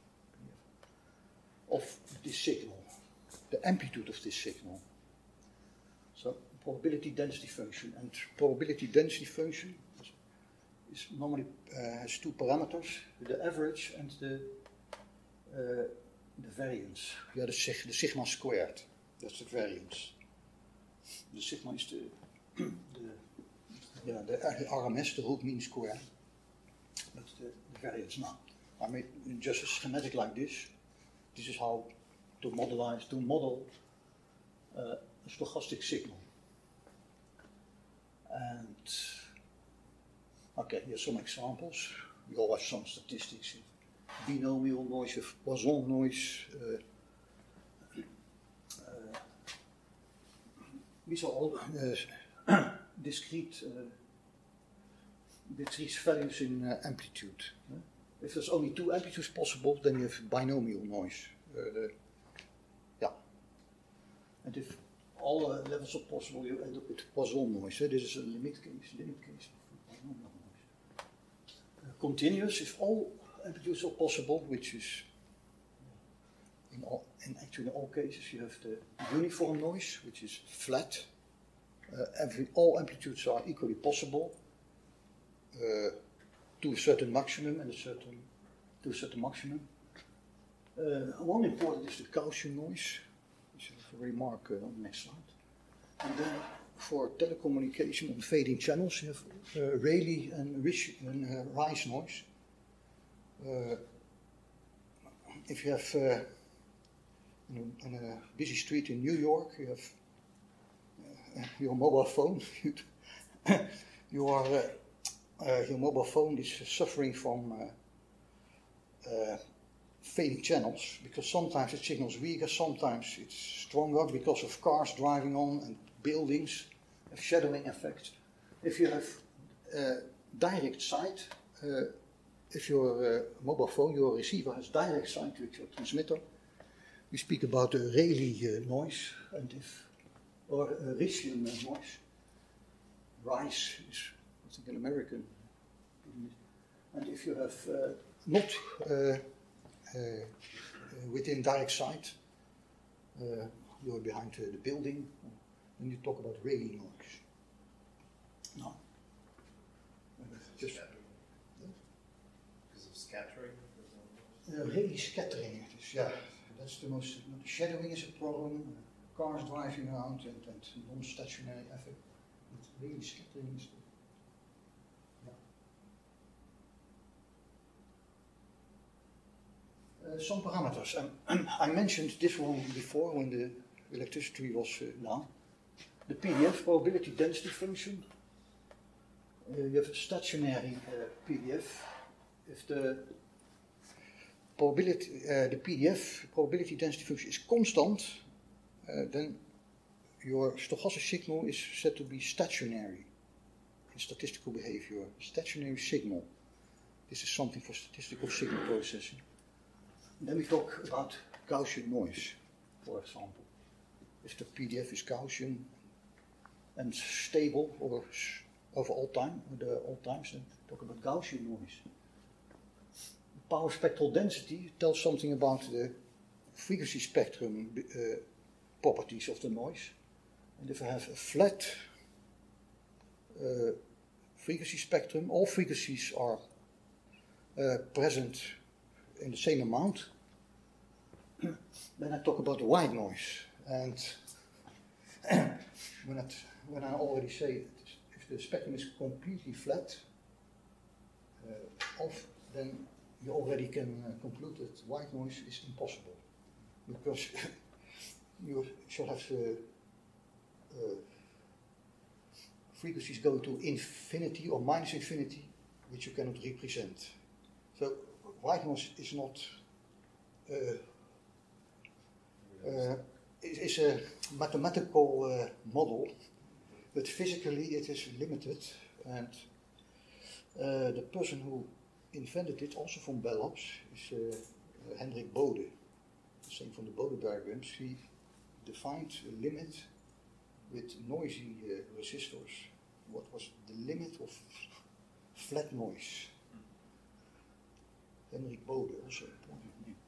Speaker 1: of this signal, the amplitude of this signal. So, probability density function, and probability density function is, is normally uh, has two parameters: the average and the uh, the variance. Yeah, the, sig the sigma squared. That's the variance. The sigma is the the yeah the, the R M S, the root mean square. But the, the variance. Now, I made just a schematic like this. This is how to modelize to model uh, a stochastic signal. And, okay, here's some examples. We all have some statistics. Binomial noise, Poisson noise. Uh, uh, these are all uh, discrete, uh, discrete values in uh, amplitude. Uh, if there's only two amplitudes possible, then you have binomial noise. Uh, yeah. And if all uh, levels are possible, you end up with Poisson noise. Eh? This is a limit case, limit case of binomial noise. Uh, continuous, if all amplitudes are possible, which is in all, in actually in all cases, you have the uniform noise, which is flat. Uh, every, all amplitudes are equally possible uh, to a certain maximum and a certain to a certain maximum. Uh, one important is the Gaussian noise. which I will remark uh, on the next slide. And then for telecommunication on fading channels, you have uh, Rayleigh and, Rich, and uh, Rice noise. Uh, if you have uh, in, a, in a busy street in New York, you have your mobile phone, your, uh, uh, your mobile phone is suffering from uh, uh, fading channels, because sometimes the signal is weaker, sometimes it's stronger because of cars driving on and buildings, a shadowing effect. If you have uh, direct sight, uh, if your uh, mobile phone, your receiver has direct sight with your transmitter, we speak about a Rayleigh uh, noise, and if, or a Rician uh, noise. Rice is, I think, an American. And if you have uh, not uh, uh, within direct sight, uh, you're behind uh, the building, then you talk about Rayleigh noise. No. Uh, just
Speaker 2: because of scattering?
Speaker 1: Uh, Rayleigh scattering, it is, yeah. That's the most, the shadowing is a problem, uh, cars driving around and, and non-stationary effect. But Rayleigh scattering is the, yeah. Uh, some parameters. Um, I mentioned this one before when the electricity was uh, down. The P D F, probability density function. Uh, you have a stationary uh, P D F. If the probability, uh, the P D F, probability density function, is constant, uh, then your stochastic signal is said to be stationary in statistical behavior. Stationary signal. This is something for statistical signal processing. And then we talk about Gaussian noise, for example. If the P D F is Gaussian and stable over, over all time, the all times, then we talk about Gaussian noise. Power spectral density tells something about the frequency spectrum uh, properties of the noise. And if I have a flat uh, frequency spectrum, all frequencies are uh, present in the same amount, then I talk about white noise. And when, it, when I already say if the spectrum is completely flat, uh, off, then you already can uh, conclude that white noise is impossible, because you shall have uh, uh, frequencies go to infinity or minus infinity, which you cannot represent. So white noise is not uh, uh, it is a mathematical uh, model, but physically it is limited, and uh, the person who invented it, also from Bell Labs, is uh, uh, Hendrik Bode. The same from the Bode diagrams. He defined a limit with noisy uh, resistors. What was the limit of flat noise? Hendrik Bode, also important name.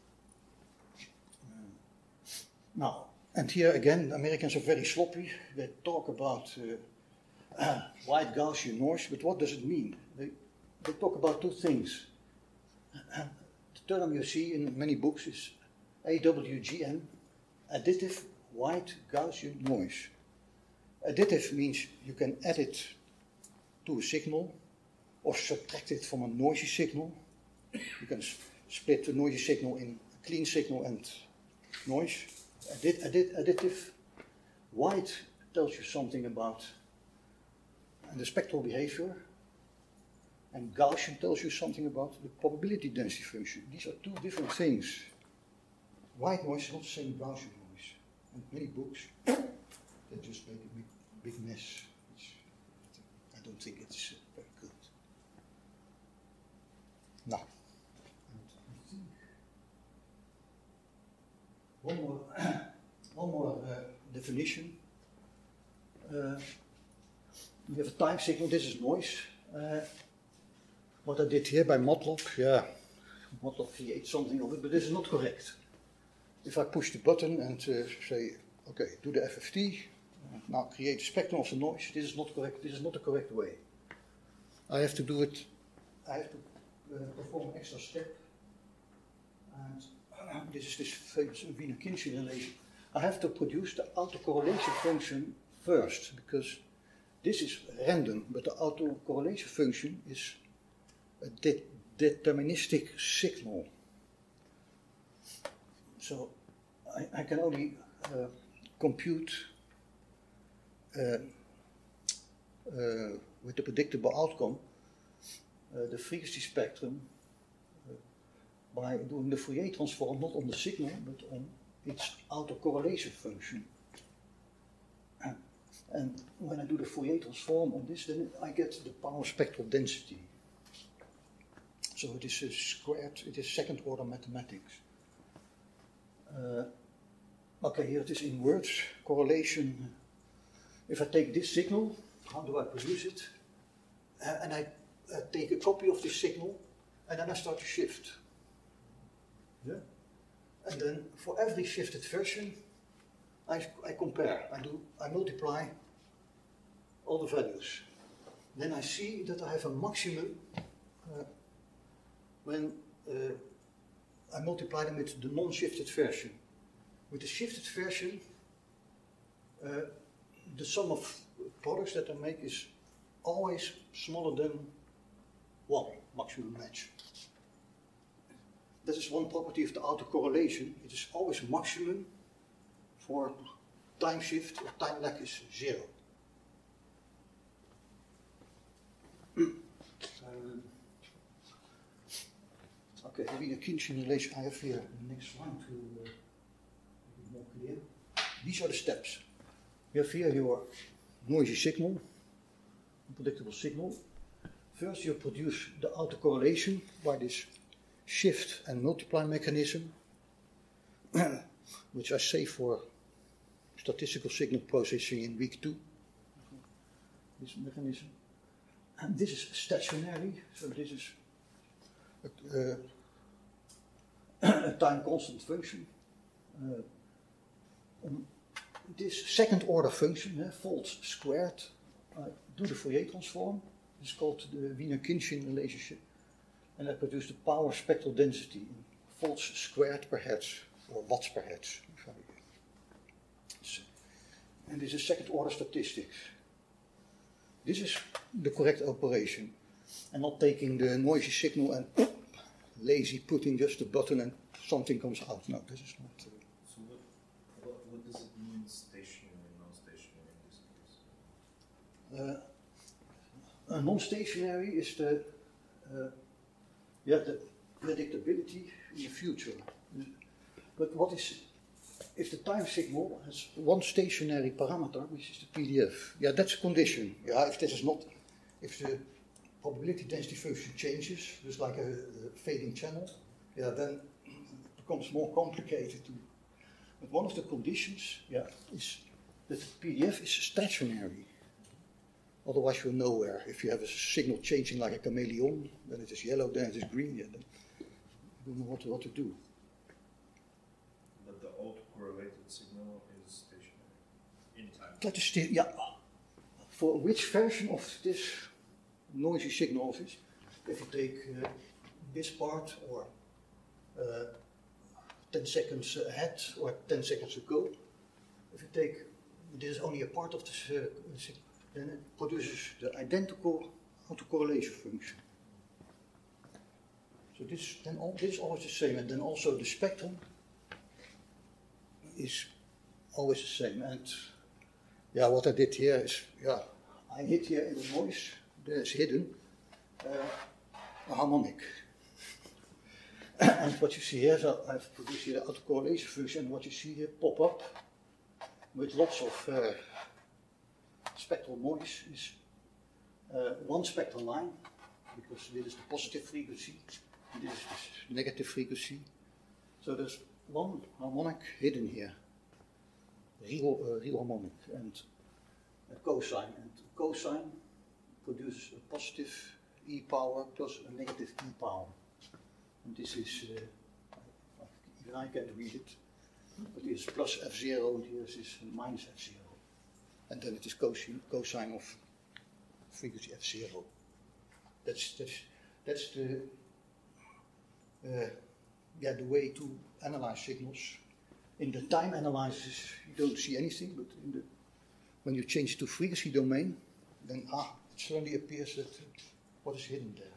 Speaker 1: Uh, now, and here again, the Americans are very sloppy. They talk about uh, uh, white Gaussian noise, but what does it mean? They, They talk about two things. The term you see in many books is A W G N, additive white Gaussian noise. Additive means you can add it to a signal or subtract it from a noisy signal. You can split the noisy signal in a clean signal and noise. Addit, addit, additive white tells you something about the spectral behavior. And Gaussian tells you something about the probability density function. These are two different things. White noise is not the same as Gaussian noise. And many books, they just make a big, big mess. Which I don't think it's uh, very good. Now, one more, one more uh, definition. Uh, we have a time signal. This is noise. Uh, What I did here by MATLAB, yeah, MATLAB creates something of it, but this is not correct. If I push the button and uh, say, okay, do the F F T, uh, now create a spectrum of the noise, this is not correct, this is not the correct way. I have to do it, I have to uh, perform an extra step, and uh, this is this famous Wiener-Kinsey relation. I have to produce the autocorrelation function first, because this is random, but the autocorrelation function is a de deterministic signal. So I, I can only uh, compute uh, uh, with the predictable outcome, uh, the frequency spectrum, uh, by doing the Fourier transform not on the signal, but on its autocorrelation function. And when I do the Fourier transform on this, then I get the power spectral density. So it is a squared, it is second order mathematics. Uh, okay, here it is in words, correlation. If I take this signal, how do I produce it? Uh, and I uh, take a copy of this signal, and then I start to shift. Yeah? And then for every shifted version, I, I compare, I do, I multiply all the values. Then I see that I have a maximum uh, when uh, I multiply them with the non-shifted version. With the shifted version, uh, the sum of products that I make is always smaller than one maximum match. That is one property of the autocorrelation. It is always maximum for time shift or time lag is zero. um, okay, Wiener Kindchen relation. I have here the next one to uh, make it more clear. These are the steps. You have here your noisy signal, unpredictable signal. First, you produce the autocorrelation by this shift and multiply mechanism, which I say for statistical signal processing in week two. This mechanism. And this is stationary, so this is a, uh, a time constant function. Uh, on this second order function, uh, Volts squared, I do the Fourier transform. It's called the Wiener Kindchen relationship. And I produce the power spectral density in volts squared per hertz, or watts per hertz. And this is second order statistics. This is the correct operation. And not taking the noisy signal and lazy putting just a button and something comes out. No, this is not. Uh,
Speaker 2: so what, what, what does it mean stationary and non-stationary in this case?
Speaker 1: Uh, a non-stationary is the, uh, yeah, the predictability in the future. But what is, if the time signal has one stationary parameter, which is the P D F, yeah, that's a condition. Yeah, if this is not, if the probability density function changes, just like a, a fading channel, yeah, then it becomes more complicated to. But one of the conditions, yeah, is that the P D F is stationary. Otherwise, you're nowhere. If you have a signal changing like a chameleon, then it is yellow, then it is green, yeah, then you don't know what to, what to do.
Speaker 2: But the autocorrelated signal is stationary in time.
Speaker 1: That is still, yeah. For which version of this noisy signal of it, if you take uh, this part or uh, ten seconds ahead or ten seconds ago, if you take, this is only a part of this, uh, then it produces the identical autocorrelation function. So this, then all, this is always the same, and then also the spectrum is always the same. And yeah, what I did here is, yeah, I hid here in the noise, there is hidden uh, a harmonic. And what you see here, so I've produced here the autocorrelation function, and what you see here pop up with lots of uh, spectral noise is uh, one spectral line, because this is the positive frequency, and this is the negative frequency. So there's one harmonic hidden here, real, uh, real harmonic, and a cosine. And cosine produces a positive E power plus a negative E power. And this is, uh, even I can't read it, but it is plus F zero, and here is minus F zero. And then it is cosine, cosine of frequency F zero. That's, that's, that's the, uh, yeah, the way to analyze signals. In the time analysis, you don't see anything, but in the, when you change to frequency domain, then ah, it suddenly appears that uh, what is hidden there.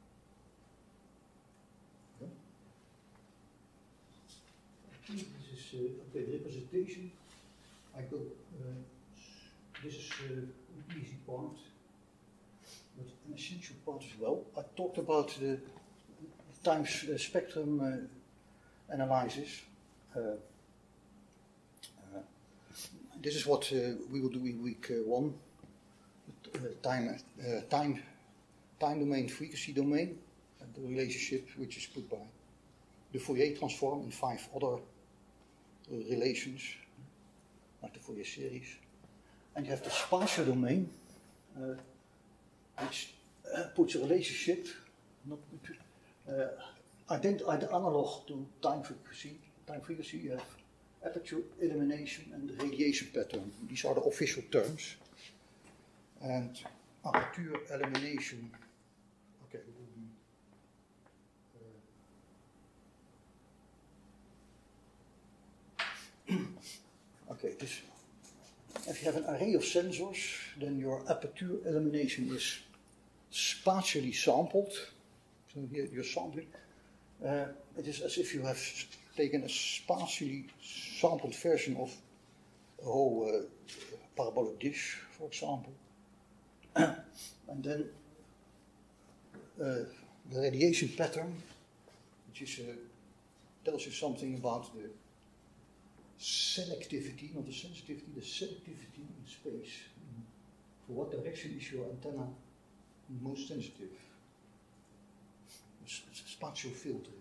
Speaker 1: Yeah. I think this is is uh, okay. The representation. I go. Uh, this is uh, an easy part, but an essential part as well. I talked about the time uh, spectrum uh, analysis. Uh, uh, this is what uh, we will do in week uh, one. Uh, time, uh, time, time domain, frequency domain, and the relationship which is put by the Fourier transform and five other uh, relations, like the Fourier series. And you have the spatial domain, uh, which uh, puts a relationship, not uh, ident- analog to time frequency. Time frequency, you have aperture elimination and radiation pattern. These are the official terms. And aperture elimination, okay, it will be. Uh, okay, this. If you have an array of sensors, then your aperture elimination is spatially sampled. So here you're sampling. Uh, it is as if you have taken a spatially sampled version of a whole uh, parabolic dish, for example. And then uh, the radiation pattern, which is, uh, tells you something about the selectivity, not the sensitivity, the selectivity in space. For what direction is your antenna most sensitive? It's, it's a spatial filtering.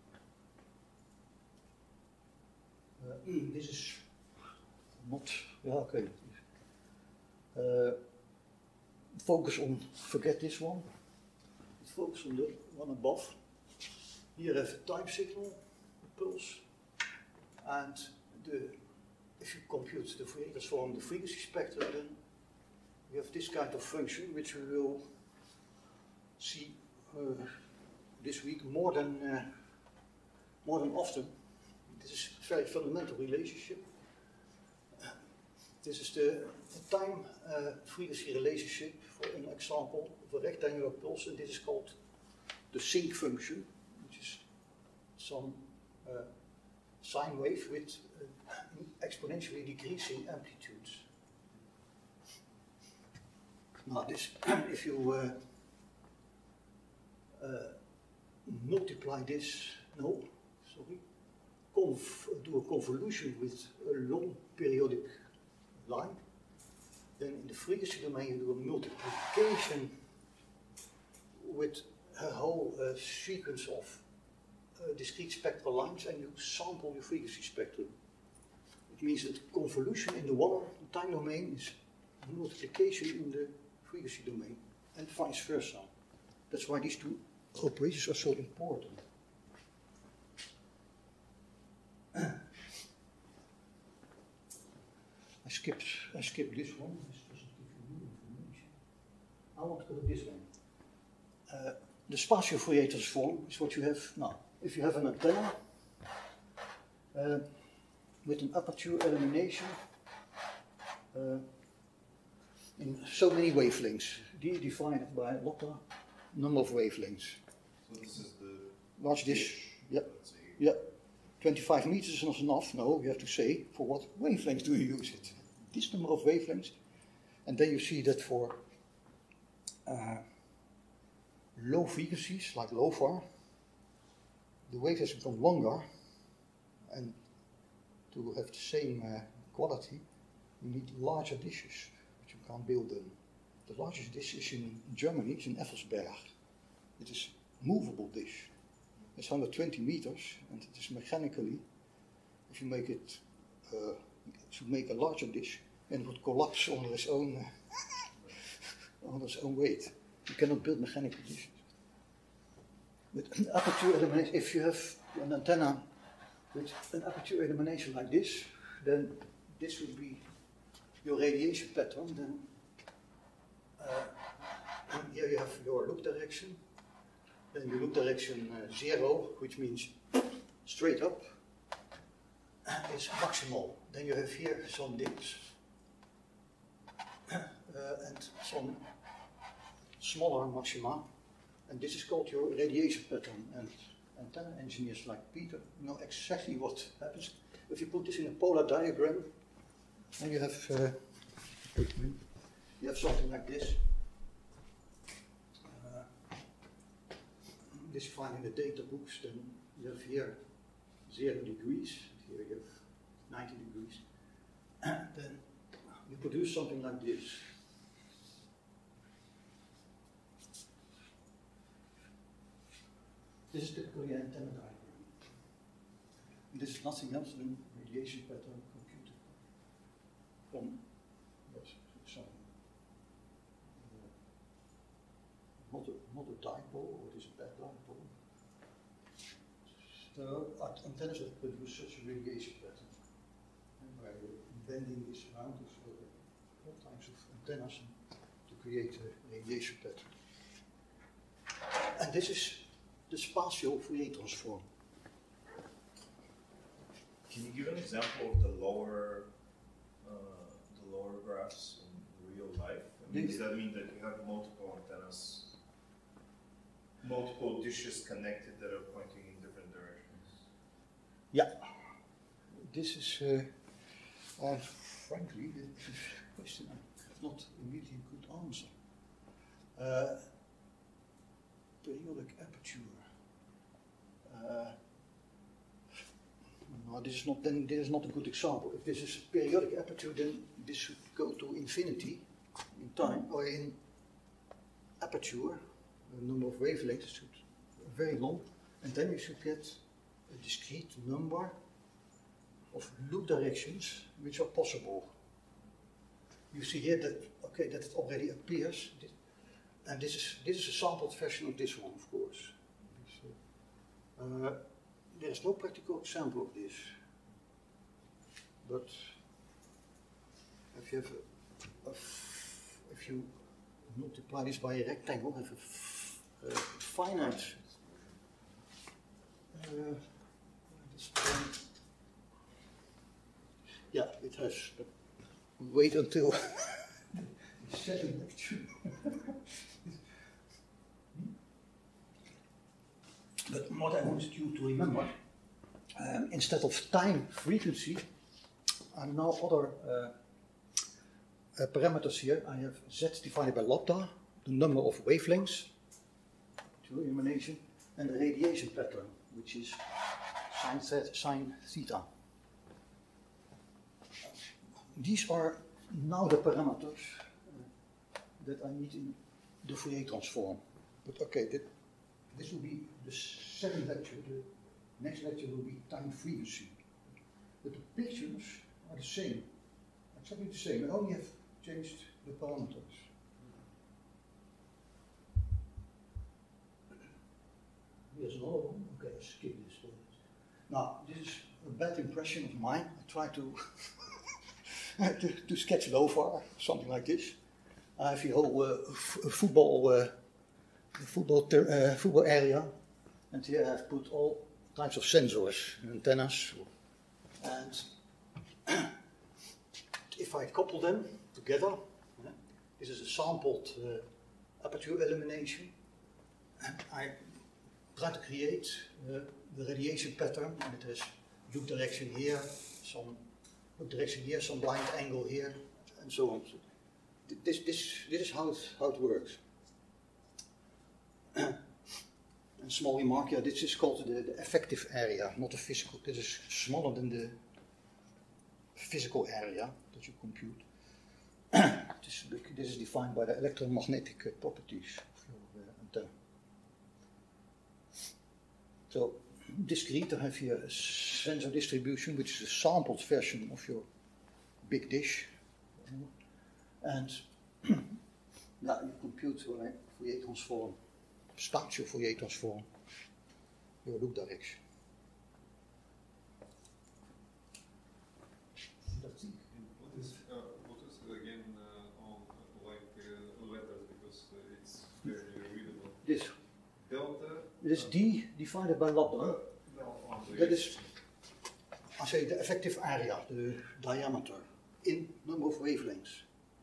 Speaker 1: Uh, this is not, yeah, okay. Uh, focus on, forget this one. Focus on the one above. Here I have a time signal, a pulse, and the, if you compute the Fourier transform, the frequency spectrum, then you have this kind of function, which we will see uh, this week more than uh, more than often. This is a very fundamental relationship. Uh, this is the, the time uh, frequency relationship for an example of a rectangular pulse, and this is called the sinc function, which is some uh, sine wave with uh, exponentially decreasing amplitudes. Now this, if you uh, uh, multiply this, no, sorry, conv do a convolution with a long periodic line, then in the frequency domain you do a multiplication with a whole uh, sequence of Uh, discrete spectral lines, and you sample your frequency spectrum. It means that convolution in the one time domain is multiplication in the frequency domain, and vice versa. That's why these two operations are so important. I skipped, I skipped this one. This doesn't give you new information. I want to go to this one. Uh, the spatial Fourier transform is what you have now. If you have an antenna uh, with an aperture elimination uh, in so many wavelengths, D divided by lambda number of wavelengths.
Speaker 3: So this is the
Speaker 1: large dish. Yeah, yeah. twenty-five meters is not enough. No, you have to say for what wavelengths do you use it. This number of wavelengths, and then you see that for uh, low frequencies like LoFar, the wave has become longer, and to have the same uh, quality, you need larger dishes, but you can't build them. The largest dish is in Germany, is in Effelsberg. It is a movable dish. It's one hundred twenty meters, and it is mechanically, if you make it, uh, to make a larger dish, and it would collapse under its own, uh, under its own weight. You cannot build mechanical dishes. With an aperture elimination, if you have an antenna with an aperture elimination like this, then this would be your radiation pattern. Then uh, here you have your look direction. Then your look direction uh, zero, which means straight up, is maximal. Then you have here some dips uh, and some smaller maxima. And this is called your radiation pattern, and antenna engineers like Peter know exactly what happens. if you put this in a polar diagram, and you have uh, you have something like this. Uh, this you find in the data books. Then you have here zero degrees. Here you have ninety degrees. And then you produce something like this. This is typically an antenna diagram. And this is nothing else than radiation pattern computed from yes, some uh, not a not a dipole, or it is a bad dipole. So antennas that produce such a radiation pattern, and where you're bending this around to so all types of antennas to create a radiation pattern. And this is the spatial Fourier transform.
Speaker 2: Can you give an example of the lower, uh, the lower graphs in real life? I mean, does that mean that you have multiple antennas, multiple dishes connected that are pointing in different directions?
Speaker 1: Yeah. This is, uh, uh, frankly, the question I have not immediately could answer. Uh, periodic aperture. Uh, no, this is not. Then this is not a good example. If this is a periodic aperture, then this should go to infinity in time, or in aperture. The number of wavelengths should be very long, and then you should get a discrete number of loop directions which are possible. You see here that okay that it already appears. And this is this is a sampled version of this one, of course. Uh, there is no practical example of this, but if you have a, a f if you multiply this by a rectangle, have a, f a finite. Uh, this, um, yeah, it has. But wait until the second lecture. But what I wanted you to remember, um, instead of time frequency, I have now other uh, uh, parameters here. I have z divided by lambda, the number of wavelengths, to illumination, and the radiation pattern, which is sine, theta, sine theta. These are now the parameters uh, that I need in the Fourier transform. But okay, that, this will be the second lecture. The next lecture will be time frequency. But the pictures are the same, exactly the same. I only have changed the parameters. Here's another one. Okay, I'll skip this. Now, this is a bad impression of mine. I try to, to, to sketch it over, something like this. I have the whole uh, football. Uh, The football, uh, football area, and here I've put all types of sensors, antennas, and if I couple them together, uh, this is a sampled uh, aperture illumination, and I try to create uh, the radiation pattern, and it has loop direction here, some loop direction here, some blind angle here, and so on. So this, this, this is how it, how it works. And small remark, yeah, this is called the, the effective area, not the physical. This is smaller than the physical area that you compute. this, this is defined by the electromagnetic uh, properties of your uh, antenna. So, discrete, I have here a sensor distribution, which is a sampled version of your big dish. And yeah, you compute a Fourier transform. Spatial Fourier transform, your loop direction.
Speaker 3: What is, uh, what is again uh, on uh, like uh, letters, because uh, it's very readable.
Speaker 1: This.
Speaker 3: Delta.
Speaker 1: This is d divided by lambda.
Speaker 3: Uh, no,
Speaker 1: that is, I say, the effective area, the diameter, in number of wavelengths.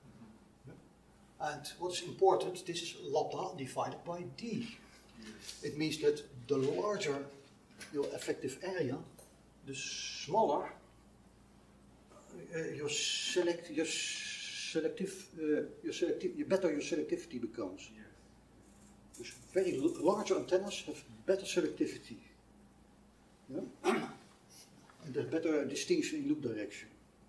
Speaker 1: And what is important, this is lambda divided by d. It means that the larger your effective area, the smaller uh, your select your selective uh, your selective you better your selectivity becomes.
Speaker 3: Yeah.
Speaker 1: Dus very larger antennas have better selectivity. Yeah? And there's better distinction in loop direction.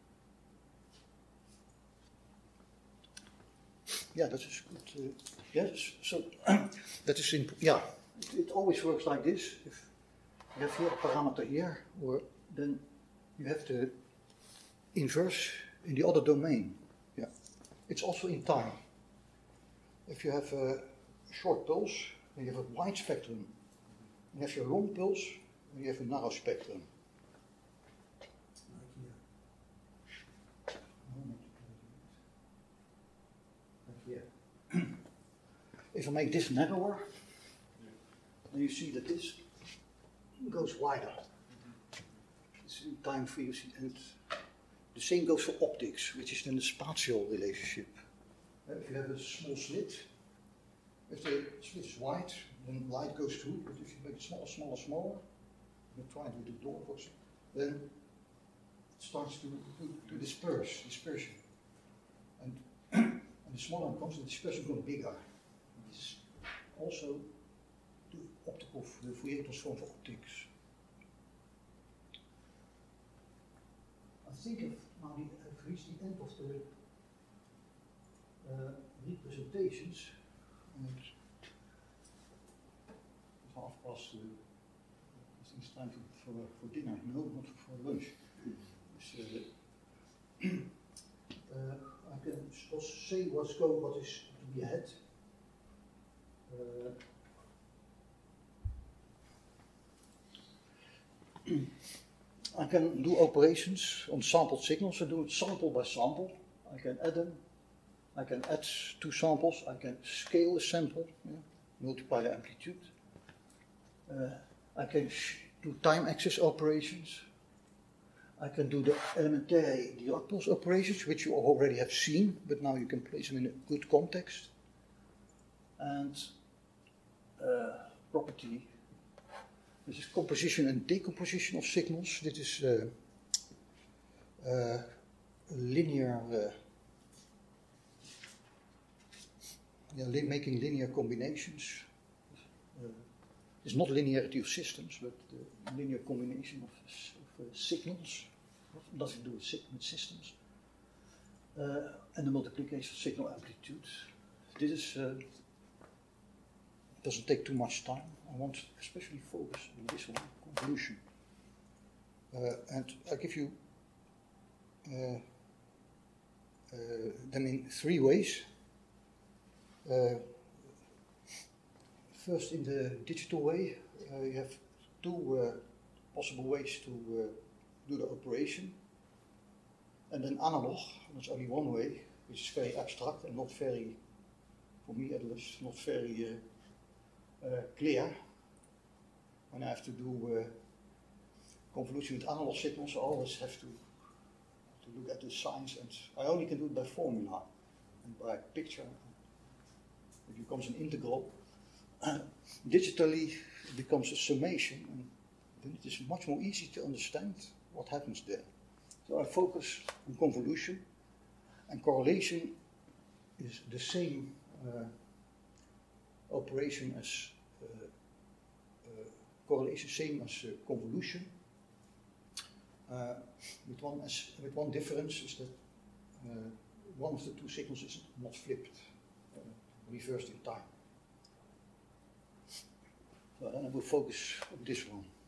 Speaker 1: Yeah, that is good. Uh, yes, so that is in, yeah. It, it always works like this. If you have here a parameter here, or then you have the inverse in the other domain. Yeah, it's also in time. If you have a short pulse, then you have a wide spectrum. And if you have a long pulse, then you have a narrow spectrum. If I make this narrower, then you see that this goes wider. It's in time for you see, and the same goes for optics, which is then the spatial relationship. Uh, if you have a small slit, if the slit is wide, then light goes through. But if you make it smaller, smaller, smaller, you try to do the door, for example, then it starts to, to, to disperse, dispersion. And, and the smaller it comes, the dispersion becomes bigger. This also the optical, the Fourier transform for optics. I think I've now I've reached the end of the uh, representations. And it's half past. Uh, I think it's time for, for, for dinner. No, not for lunch. It's, uh, uh, I can also say what's going, what is to be ahead. Uh, I can do operations on sampled signals. I do it sample by sample. I can add them. I can add two samples. I can scale a sample, yeah, multiply the amplitude. Uh, I can do time axis operations. I can do the elementary Dirac pulse operations, which you already have seen, but now you can place them in a good context. And uh, property. This is composition and decomposition of signals. This is uh, uh, linear, uh, yeah, li making linear combinations. Uh, it's not linearity of systems, but the linear combination of, of uh, signals. Nothing to do with, with systems. Uh, and the multiplication of signal amplitude. This is. Uh, doesn't take too much time. I want to especially focus on this one, convolution. Uh, and I'll give you uh, uh, them in three ways. Uh, first, in the digital way, uh, you have two uh, possible ways to uh, do the operation. And then analog, there's only one way, which is very abstract and not very, for me at least, not very uh, Uh, clear. When I have to do uh, convolution with analog signals, I always have to, to look at the signs, and I only can do it by formula and by picture. It becomes an integral. Uh, digitally, it becomes a summation, and then it is much more easy to understand what happens there. So I focus on convolution, and correlation is the same uh, operation as uh, uh, correlation, same as uh, convolution. Uh, with one as with one difference is that uh, one of the two signals is not flipped, uh, reversed in time. So then I will focus on this one.